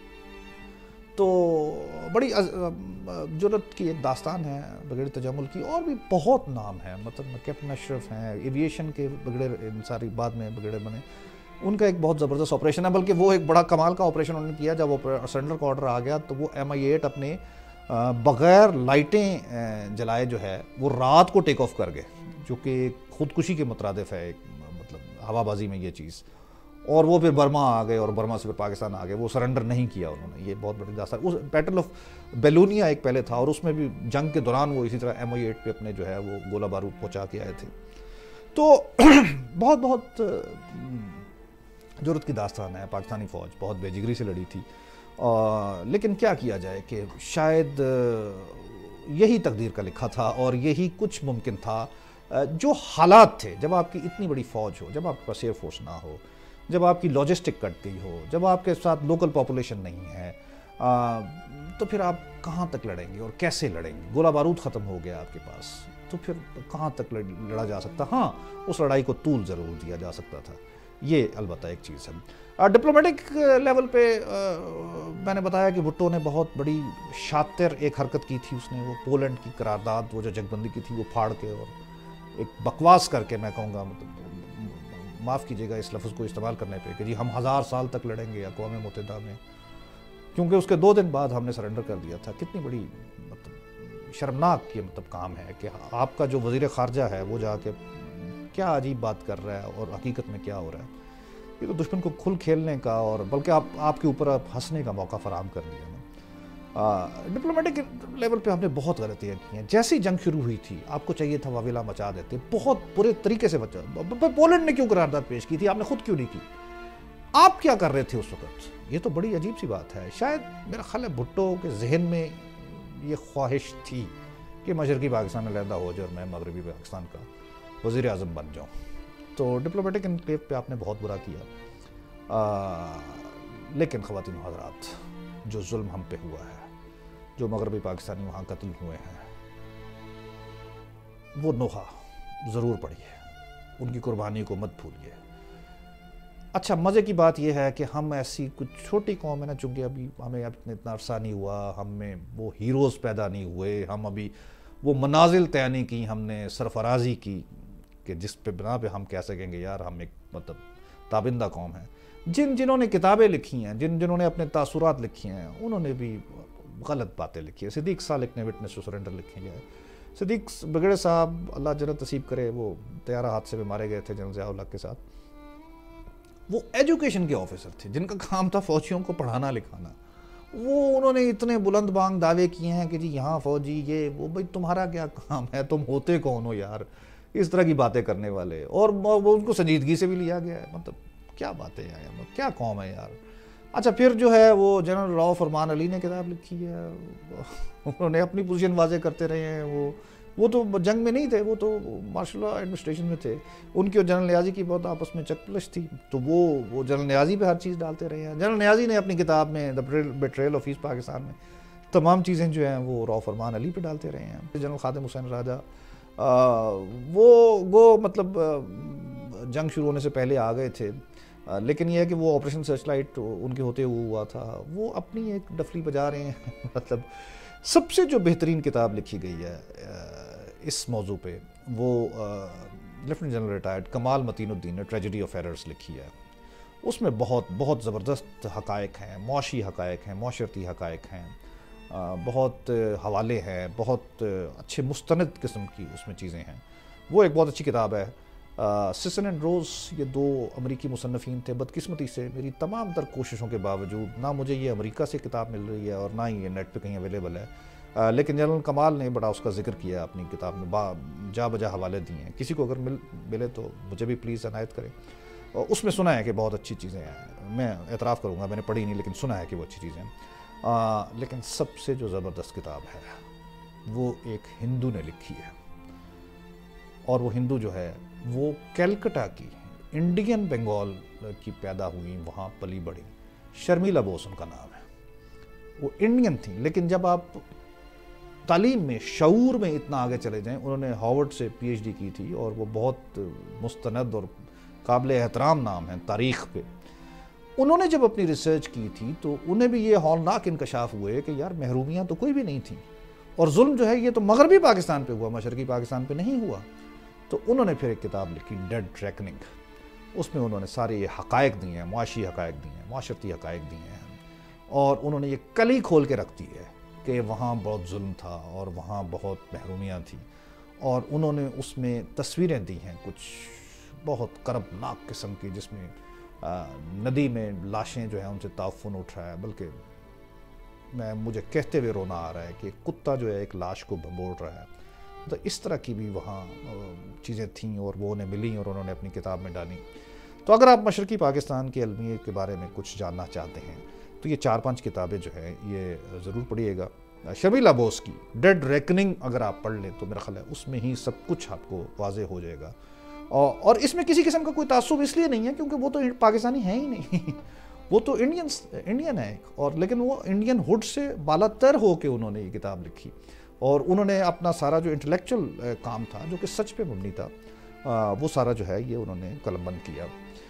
S1: تو بڑی جرت کی ایک داستان ہے بریگیڈیئر تجمل کی, اور بھی بہت نام ہیں, مطلب کیپٹن اشرف ہیں, ایویشن کے بریگیڈیئر, ان ساری بعد میں بریگیڈیئر بنے, ان کا ایک بہت زبردست آپریشن ہے, بلکہ وہ ایک بڑا کمال کا آپریشن انہوں نے کیا. جب سرنڈر کا آرڈر آ گیا تو وہ ایم آئی ایٹ اپنے بغیر لائٹیں جلائے جو ہے وہ رات کو ٹیک آف کر گئے, جو کہ خودکشی کے مترادف ہے, ایک مطلب ہوا بازی میں یہ چیز. اور وہ پھر برما آ گئے اور برما سے پھر پاکستان آ گئے, وہ سرنڈر نہیں کیا انہوں نے. یہ بہت بڑی داستان. اس بیٹل آف بیلونیا ایک پہلے تھا, اور اس میں بھی جنگ کے دوران وہ اسی طرح ایم آئی ایٹ پہ اپنے جو ہے وہ گولہ بارود پہنچا کے آئے تھے. تو بہت بہت جرت کی داستان ہے. پاکستانی فوج بہت بے جگری سے لڑی تھی, لیکن کیا کیا جائے کہ شاید یہی تقدیر کا لکھا تھا اور یہی کچھ ممکن تھا. جو حالات تھے, جب آپ کی اتنی بڑی فوج ہو, جب آپ کے پاس ایئر فورس نہ ہو, جب آپ کی لاجسٹک کٹ گئی ہو, جب آپ کے ساتھ لوکل پاپولیشن نہیں ہے, تو پھر آپ کہاں تک لڑیں گے اور کیسے لڑیں گے؟ گولہ بارود ختم ہو گیا آپ کے پاس, تو پھر کہاں تک لڑا جا سکتا؟ ہاں اس لڑائی کو طول ضرور دیا جا سکتا تھا, یہ البتہ ایک چیز ہے. ڈپلومیٹک لیول پہ میں نے بتایا کہ بھٹو نے بہت بڑی شاطر ایک حرکت کی تھی. اس نے وہ پولینڈ کی قرارداد, وہ جو جنگ بندی کی تھی, وہ پھاڑ کے اور ایک بکواس کر کے, میں کہوں گا مطلب معاف کیجیے گا اس لفظ کو استعمال کرنے پہ, کہ جی ہم ہزار سال تک لڑیں گے اقوام متحدہ میں, کیونکہ اس کے دو دن بعد ہم نے سرنڈر کر دیا تھا. کتنی بڑی مطلب شرمناک یہ مطلب کام ہے کہ آپ کا جو وزیر خارجہ ہے وہ جا کے کیا عجیب بات کر رہا ہے اور حقیقت میں کیا ہو رہا ہے. یہ تو دشمن کو کھل کھیلنے کا اور بلکہ آپ آپ کے اوپر آپ ہنسنے کا موقع فراہم کر دیا نا. ڈپلومیٹک لیول پہ ہم نے بہت غلطیاں کی ہیں. جیسی جنگ شروع ہوئی تھی آپ کو چاہیے تھا واویلا مچا دیتے, بہت برے طریقے سے بچا. پولینڈ نے کیوں قرارداد پیش کی تھی, آپ نے خود کیوں نہیں کی؟ آپ کیا کر رہے تھے اس وقت؟ یہ تو بڑی عجیب سی بات ہے. شاید میرا خیال ہے بھٹو کے ذہن میں یہ خواہش تھی کہ مشرقی پاکستان علیحدہ ہو جائے اور میں مغربی پاکستان کا وزیر اعظم بن جاؤں. تو ڈپلومیٹک انکلیو پہ آپ نے بہت برا کیا, آ, لیکن خواتین و حضرات, جو ظلم ہم پہ ہوا ہے, جو مغربی پاکستانی وہاں قتل ہوئے ہیں, وہ نوحہ ضرور پڑھیے, ان کی قربانی کو مت بھولیے. اچھا مزے کی بات یہ ہے کہ ہم ایسی کچھ چھوٹی قوم ہے نا, چونکہ ابھی ہمیں اب اتنا عرصہ نہیں ہوا, ہم میں وہ ہیروز پیدا نہیں ہوئے, ہم ابھی وہ منازل طے نہیں کی, ہم نے سرفرازی کی کہ جس پہ بنا پہ ہم کہہ سکیں گے یار ہم ایک مطلب تابندہ قوم ہے. جن جنہوں نے کتابیں لکھی ہیں, جن جنہوں نے اپنے تاثرات لکھی ہیں, انہوں نے بھی غلط باتیں لکھی ہیں. صدیق سالک نے وٹنس ٹو سرنڈر لکھی ہے. صدیق بریگیڈیئر صاحب اللہ جنت نصیب کرے, وہ طیارہ حادثے میں مارے گئے تھے جنرل ضیاء الحق کے ساتھ. وہ ایجوکیشن کے آفیسر تھے جن کا کام تھا فوجیوں کو پڑھانا لکھانا. وہ انہوں نے اتنے بلند بانگ دعوے کیے ہیں کہ جی یہاں فوجی یہ وہ, بھائی تمہارا کیا کام ہے, تم ہوتے کون ہو یار اس طرح کی باتیں کرنے والے. اور وہ ان کو سنجیدگی سے بھی لیا گیا ہے. مطلب کیا باتیں ہیں یار, کیا قوم ہے یار. اچھا پھر جو ہے وہ جنرل رؤف فرمان علی نے کتاب لکھی ہے, انہوں نے اپنی پوزیشن واضح کرتے رہے ہیں. وہ وہ تو جنگ میں نہیں تھے، وہ تو مارشل لا ایڈمنسٹریشن میں تھے. ان کی اور جنرل نیازی کی بہت آپس میں چکلش تھی، تو وہ وہ جنرل نیازی پہ ہر چیز ڈالتے رہے ہیں. جنرل نیازی نے اپنی کتاب میں the betrayal of East Pakistan میں تمام چیزیں جو ہیں وہ رؤف فرمان علی پہ ڈالتے رہے ہیں. جنرل خادم حسین راجہ وہ وہ مطلب جنگ شروع ہونے سے پہلے آ گئے تھے، لیکن یہ ہے کہ وہ آپریشن سرچ لائٹ ان کے ہوتے ہوئے ہوا تھا. وہ اپنی ایک ڈفلی بجا رہے ہیں. مطلب سب سے جو بہترین کتاب لکھی گئی ہے اس موضوع پہ وہ lieutenant general retired Kamal Matinuddin نے ٹریجڈی آف ایررز لکھی ہے. اس میں بہت بہت زبردست حقائق ہیں، معاشی حقائق ہیں، معاشرتی حقائق ہیں، بہت حوالے ہیں، بہت اچھے مستند قسم کی اس میں چیزیں ہیں. وہ ایک بہت اچھی کتاب ہے. سسن اینڈ روز یہ دو امریکی مصنفین تھے. بدقسمتی سے میری تمام تر کوششوں کے باوجود نہ مجھے یہ امریکہ سے کتاب مل رہی ہے اور نہ ہی یہ نیٹ پہ کہیں اویلیبل ہے، لیکن جنرل کمال نے بڑا اس کا ذکر کیا اپنی کتاب میں، با جا بجا حوالے دیے ہیں. کسی کو اگر مل ملے تو مجھے بھی پلیز عنایت کریں. اور اس میں سنا ہے کہ بہت اچھی چیزیں ہیں. میں اعتراف کروں گا میں نے پڑھی نہیں، لیکن سنا ہے کہ وہ اچھی چیزیں ہیں. آ, لیکن سب سے جو زبردست کتاب ہے وہ ایک ہندو نے لکھی ہے، اور وہ ہندو جو ہے وہ کیلکٹا کی انڈین بنگال کی پیدا ہوئی، وہاں پلی بڑھی. شرمیلا بوس ان کا نام ہے. وہ انڈین تھیں، لیکن جب آپ تعلیم میں شعور میں اتنا آگے چلے جائیں، انہوں نے ہارورڈ سے پی ایچ ڈی کی تھی اور وہ بہت مستند اور قابل احترام نام ہے تاریخ پہ. انہوں نے جب اپنی ریسرچ کی تھی تو انہیں بھی یہ ہولناک انکشاف ہوئے کہ یار محرومیاں تو کوئی بھی نہیں تھیں، اور ظلم جو ہے یہ تو مغربی پاکستان پہ ہوا، مشرقی پاکستان پہ نہیں ہوا. تو انہوں نے پھر ایک کتاب لکھی ڈیڈ ریکننگ. اس میں انہوں نے سارے یہ حقائق دیے ہیں، معاشی حقائق دیے ہیں، معاشرتی حقائق دیے ہیں، اور انہوں نے یہ کلی کھول کے رکھ دی ہے کہ وہاں بہت ظلم تھا اور وہاں بہت محرومیاں تھیں. اور انہوں نے اس میں تصویریں دی ہیں کچھ بہت کربناک قسم کی، جس میں ندی میں لاشیں جو ہیں ان سے تعفن اٹھ رہا ہے، بلکہ میں مجھے کہتے ہوئے رونا آ رہا ہے کہ کتا جو ہے ایک لاش کو بھگوڑ رہا ہے. تو اس طرح کی بھی وہاں چیزیں تھیں اور وہ انہیں ملیں اور انہوں نے اپنی کتاب میں ڈالی. تو اگر آپ مشرقی پاکستان کے المیہ کے بارے میں کچھ جاننا چاہتے ہیں تو یہ چار پانچ کتابیں جو ہیں یہ ضرور پڑھیے گا. شرمیلا بوس کی ڈیڈ ریکننگ اگر آپ پڑھ لیں تو میرا خیال ہے اس میں ہی سب کچھ آپ کو واضح ہو جائے گا. اور اس میں کسی قسم کا کوئی تعصب اس لیے نہیں ہے کیونکہ وہ تو پاکستانی ہیں ہی نہیں. وہ تو انڈین انڈین ہے، اور لیکن وہ انڈین ہوڈ سے بالا تر ہو کے انہوں نے یہ کتاب لکھی، اور انہوں نے اپنا سارا جو انٹلیکچوئل کام تھا جو کہ سچ پہ مبنی تھا وہ سارا جو ہے یہ انہوں نے قلم بند کیا.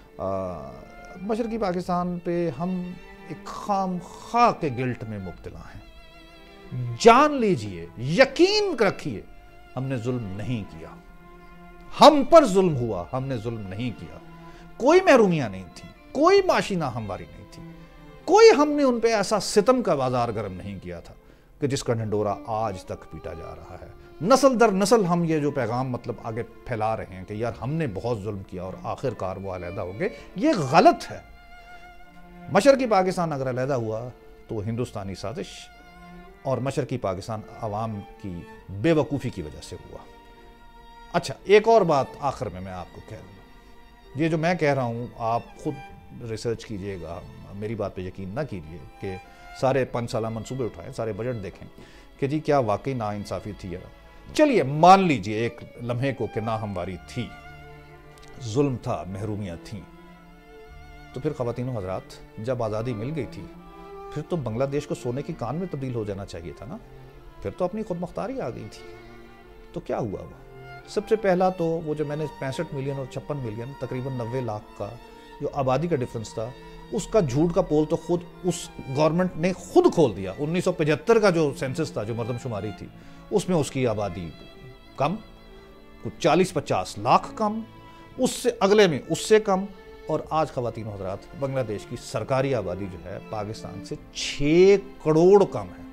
S1: مشرقی پاکستان پہ ہم ایک خام خواہ کے گلٹ میں مبتلا ہیں. جان لیجئے، یقین رکھیے، ہم نے ظلم نہیں کیا، ہم پر ظلم ہوا، ہم نے ظلم نہیں کیا. کوئی محرومیاں نہیں تھی، کوئی معاشی ناہمواری نہیں تھی، کوئی ہم نے ان پہ ایسا ستم کا بازار گرم نہیں کیا تھا کہ جس کا ڈھنڈورا آج تک پیٹا جا رہا ہے. نسل در نسل ہم یہ جو پیغام مطلب آگے پھیلا رہے ہیں کہ یار ہم نے بہت ظلم کیا اور آخر کار وہ علیحدہ ہو گئے، یہ غلط ہے. مشرقی پاکستان اگر علیحدہ ہوا تو وہ ہندوستانی سازش اور مشرقی پاکستان عوام کی بے وقوفی کی وجہ سے ہوا. اچھا، ایک اور بات آخر میں میں آپ کو کہہ دوں، یہ جو میں کہہ رہا ہوں آپ خود ریسرچ کیجئے گا، میری بات پہ یقین نہ کیجئے کہ سارے پانچ سالہ منصوبے اٹھائیں، سارے بجٹ دیکھیں کہ جی کیا واقعی ناانصافی تھی. چلیے مان لیجئے ایک لمحے کو کہ ناہمواری تھی، ظلم تھا، محرومیاں تھیں، تو پھر خواتین و حضرات جب آزادی مل گئی تھی پھر تو بنگلہ دیش کو سونے کی کان میں تبدیل ہو جانا چاہیے تھا نا. پھر تو اپنی خود مختاری آ گئی تھی. تو کیا ہوا وہ؟ سب سے پہلا تو وہ جو میں نے پینسٹھ ملین اور چھپن ملین تقریباً نوے لاکھ کا جو آبادی کا ڈفرنس تھا، اس کا جھوٹ کا پول تو خود اس گورنمنٹ نے خود کھول دیا. انیس سو پچہتر کا جو سینسس تھا، جو مردم شماری تھی، اس میں اس کی آبادی کم، کچھ چالیس پچاس لاکھ کم، اس سے اگلے میں اس سے کم، اور آج خواتین و حضرات بنگلہ دیش کی سرکاری آبادی جو ہے پاکستان سے چھ کروڑ کم ہے.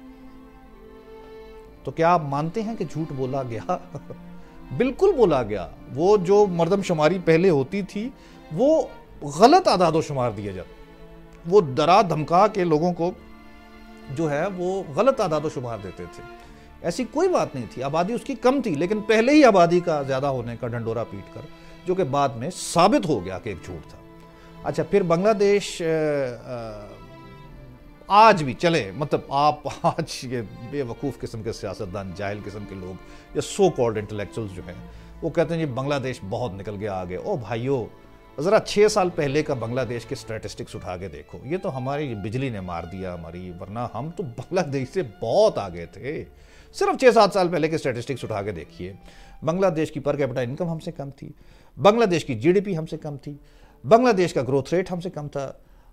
S1: تو کیا آپ مانتے ہیں کہ جھوٹ بولا گیا؟ بالکل بولا گیا. وہ جو مردم شماری پہلے ہوتی تھی وہ غلط اعداد و شمار دیے جاتے، وہ ڈرا دھمکا کے لوگوں کو جو ہے وہ غلط اعداد و شمار دیتے تھے. ایسی کوئی بات نہیں تھی، آبادی اس کی کم تھی، لیکن پہلے ہی آبادی کا زیادہ ہونے کا ڈھنڈورا پیٹ کر، جو کہ بعد میں ثابت ہو گیا کہ ایک جھوٹ تھا. اچھا، پھر بنگلہ دیش آج بھی چلے مطلب آپ آج یہ بے وقوف قسم کے سیاستدان، جاہل قسم کے لوگ یا سو کالڈ انٹلیکچوئلز جو ہیں وہ کہتے ہیں یہ بنگلہ دیش بہت نکل گیا آگے. او بھائیو ذرا چھ سال پہلے کا بنگلہ دیش کے سٹیٹسٹکس اٹھا کے دیکھو. یہ تو ہماری بجلی نے مار دیا ہماری، ورنہ ہم تو بنگلہ دیش سے بہت آگے تھے. صرف چھ سات سال پہلے کے سٹیٹسٹکس اٹھا کے دیکھیے. بنگلہ دیش کی پر کیپٹا انکم ہم سے کم تھی، بنگلہ دیش کی جی ڈی پی ہم سے کم تھی، بنگلہ دیش کا گروتھ ریٹ ہم سے کم تھا،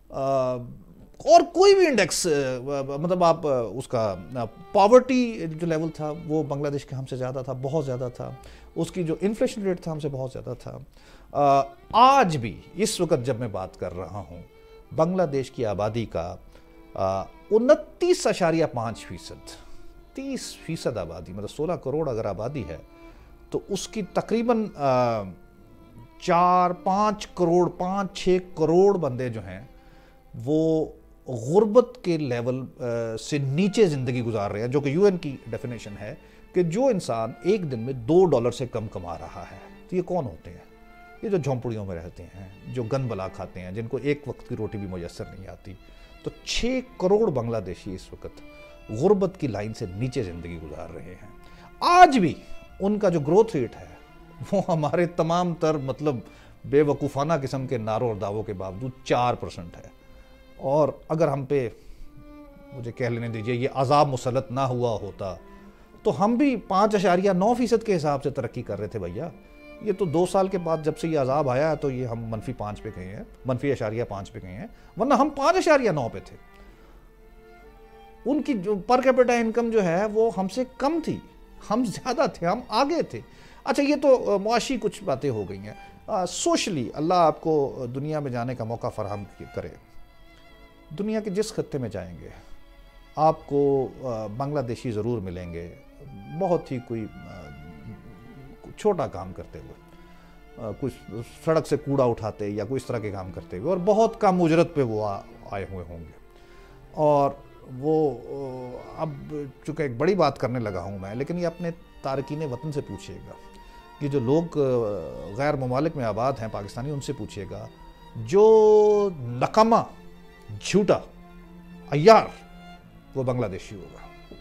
S1: اور کوئی بھی انڈیکس مطلب آپ اس کا پاورٹی جو لیول تھا وہ بنگلہ دیش کے ہم سے زیادہ تھا، بہت زیادہ تھا. اس کی جو انفلیشن ریٹ تھا ہم سے بہت زیادہ تھا. آج بھی اس وقت جب میں بات کر رہا ہوں بنگلہ دیش کی آبادی کا انتیس اشاریہ پانچ فیصد تیس فیصد آبادی، مطلب سولہ کروڑ اگر آبادی ہے تو اس کی تقریباً چار پانچ کروڑ پانچ چھ کروڑ بندے جو ہیں وہ غربت کے لیول سے نیچے زندگی گزار رہے ہیں، جو کہ یو این کی ڈیفینیشن ہے کہ جو انسان ایک دن میں دو ڈالر سے کم کما رہا ہے. تو یہ کون ہوتے ہیں؟ یہ جو جھونپڑیوں میں رہتے ہیں، جو گن بلا کھاتے ہیں، جن کو ایک وقت کی روٹی بھی میسر نہیں آتی. تو چھ کروڑ بنگلہ دیشی اس وقت غربت کی لائن سے نیچے زندگی گزار رہے ہیں. آج بھی ان کا جو گروتھ ریٹ ہے وہ ہمارے تمام تر مطلب بے وقوفانہ قسم کے نعروں اور دعووں کے باوجود چار پرسنٹ ہے. اور اگر ہم پہ مجھے کہہ لینے دیجئے یہ عذاب مسلط نہ ہوا ہوتا تو ہم بھی پانچ اشاریہ نو فیصد کے حساب سے ترقی کر رہے تھے بھیا. یہ تو دو سال کے بعد جب سے یہ عذاب آیا ہے تو یہ ہم منفی پانچ پہ گئے ہیں، منفی اشاریہ پانچ پہ گئے ہیں، ورنہ ہم پانچ اشاریہ نو پہ تھے. ان کی جو پر کیپٹا انکم جو ہے وہ ہم سے کم تھی، ہم زیادہ تھے، ہم آگے تھے. اچھا یہ تو معاشی کچھ باتیں ہو گئی ہیں. سوشلی اللہ آپ کو دنیا میں جانے کا موقع فراہم کرے. دنیا کے جس خطے میں جائیں گے آپ کو بنگلہ دیشی ضرور ملیں گے، بہت ہی کوئی چھوٹا کام کرتے ہوئے، کچھ سڑک سے کوڑا اٹھاتے یا کوئی اس طرح کے کام کرتے ہوئے، اور بہت کم اجرت پہ وہ آئے ہوئے ہوں گے. اور وہ اب چونکہ ایک بڑی بات کرنے لگا ہوں میں، لیکن یہ اپنے تارکین وطن سے پوچھئے گا، یہ جو لوگ غیر ممالک میں آباد ہیں پاکستانی، ان سے پوچھئے گا، جو نکما جھوٹا عیار وہ بنگلہ دیشی ہوگا.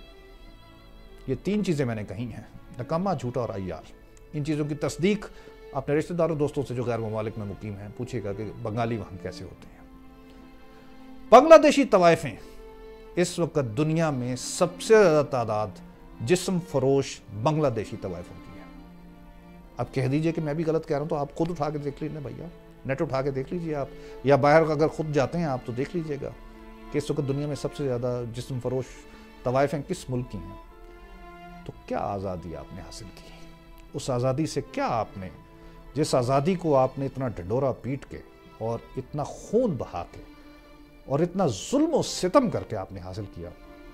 S1: یہ تین چیزیں میں نے کہی ہیں، نکما، جھوٹا اور عیار. ان چیزوں کی تصدیق اپنے رشتہ داروں دوستوں سے جو غیر ممالک میں مقیم ہیں پوچھئے گا کہ بنگالی وہاں کیسے ہوتے ہیں. بنگلہ دیشی طوائفیں اس وقت دنیا میں سب سے زیادہ تعداد جسم فروش بنگلہ دیشی طوائفوں کی ہے. اب کہہ دیجئے کہ میں بھی غلط کہہ رہا ہوں تو آپ خود اٹھا کے دیکھ لیجئے بھیا، نیٹ اٹھا کے دیکھ لیجئے آپ، یا باہر اگر خود جاتے ہیں آپ تو دیکھ لیجئے گا کہ اس وقت دنیا میں سب سے زیادہ جسم فروش طوائفیں کس ملک کی ہیں. تو کیا آزادی آپ نے حاصل کی؟ اس آزادی سے کیا آپ نے، جس آزادی کو آپ نے اتنا ڈھڈورا پیٹ کے اور اتنا خون بہا کے اور اتنا ظلم و ستم کر کے آپ نے حاصل کیا،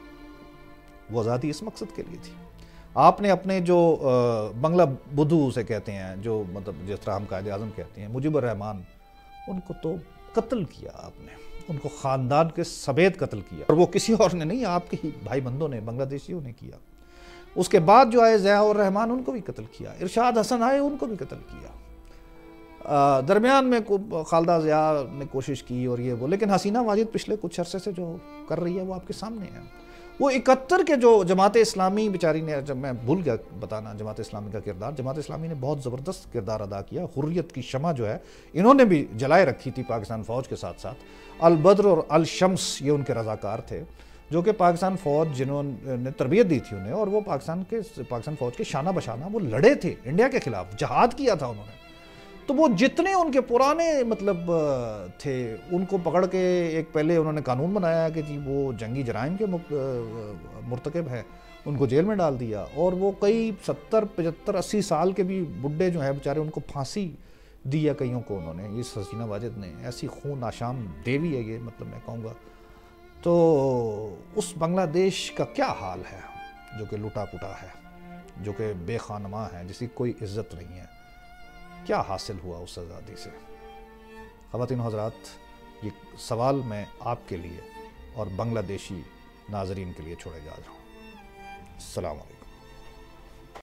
S1: وہ آزادی اس مقصد کے لیے تھی. آپ نے اپنے جو بنگلہ بدھو اسے کہتے ہیں، جو مطلب جس طرح ہم قائد اعظم کہتے ہیں، مجیب الرحمان، ان کو تو قتل کیا آپ نے، ان کو خاندان کے سمیت قتل کیا، اور وہ کسی اور نے نہیں، آپ کے ہی بھائی بندوں نے، بنگلہ دیشیوں نے کیا. اس کے بعد جو آئے ضیاء الرحمان، ان کو بھی قتل کیا. ارشاد حسن آئے، ان کو بھی قتل کیا. درمیان میں خالدہ ضیاء نے کوشش کی اور یہ وہ، لیکن حسینہ واجد پچھلے کچھ عرصے سے جو کر رہی ہے وہ آپ کے سامنے ہے. وہ اکہتر کے جو جماعت اسلامی بیچاری نے، جب میں بھول گیا بتانا جماعت اسلامی کا کردار، جماعت اسلامی نے بہت زبردست کردار ادا کیا. حریت کی شمع جو ہے انہوں نے بھی جلائے رکھی تھی پاکستان فوج کے ساتھ ساتھ. البدر اور الشمس یہ ان کے رضاکار تھے، جو کہ پاکستان فوج جنہوں نے تربیت دی تھی انہیں، اور وہ پاکستان کے پاکستان فوج کے شانہ بشانہ وہ لڑے تھے انڈیا کے خلاف، جہاد کیا تھا انہوں نے. تو وہ جتنے ان کے پرانے مطلب تھے ان کو پکڑ کے ایک پہلے انہوں نے قانون بنایا کہ جی وہ جنگی جرائم کے مرتکب ہیں، ان کو جیل میں ڈال دیا. اور وہ کئی ستر پچہتر اسی سال کے بھی بڈھے جو ہیں بیچارے، ان کو پھانسی دیا کئیوں کو انہوں نے. اس حسینہ واجد نے ایسی خون آشام دیوی ہے یہ، مطلب میں کہوں گا. تو اس بنگلہ دیش کا کیا حال ہے جو کہ لوٹا پٹا ہے، جو کہ بے خانماں ہے، جس کی کوئی عزت نہیں ہے؟ کیا حاصل ہوا اس آزادی سے؟ خواتین و حضرات، یہ سوال میں آپ کے لیے اور بنگلہ دیشی ناظرین کے لیے چھوڑے جا رہا ہوں. السلام علیکم.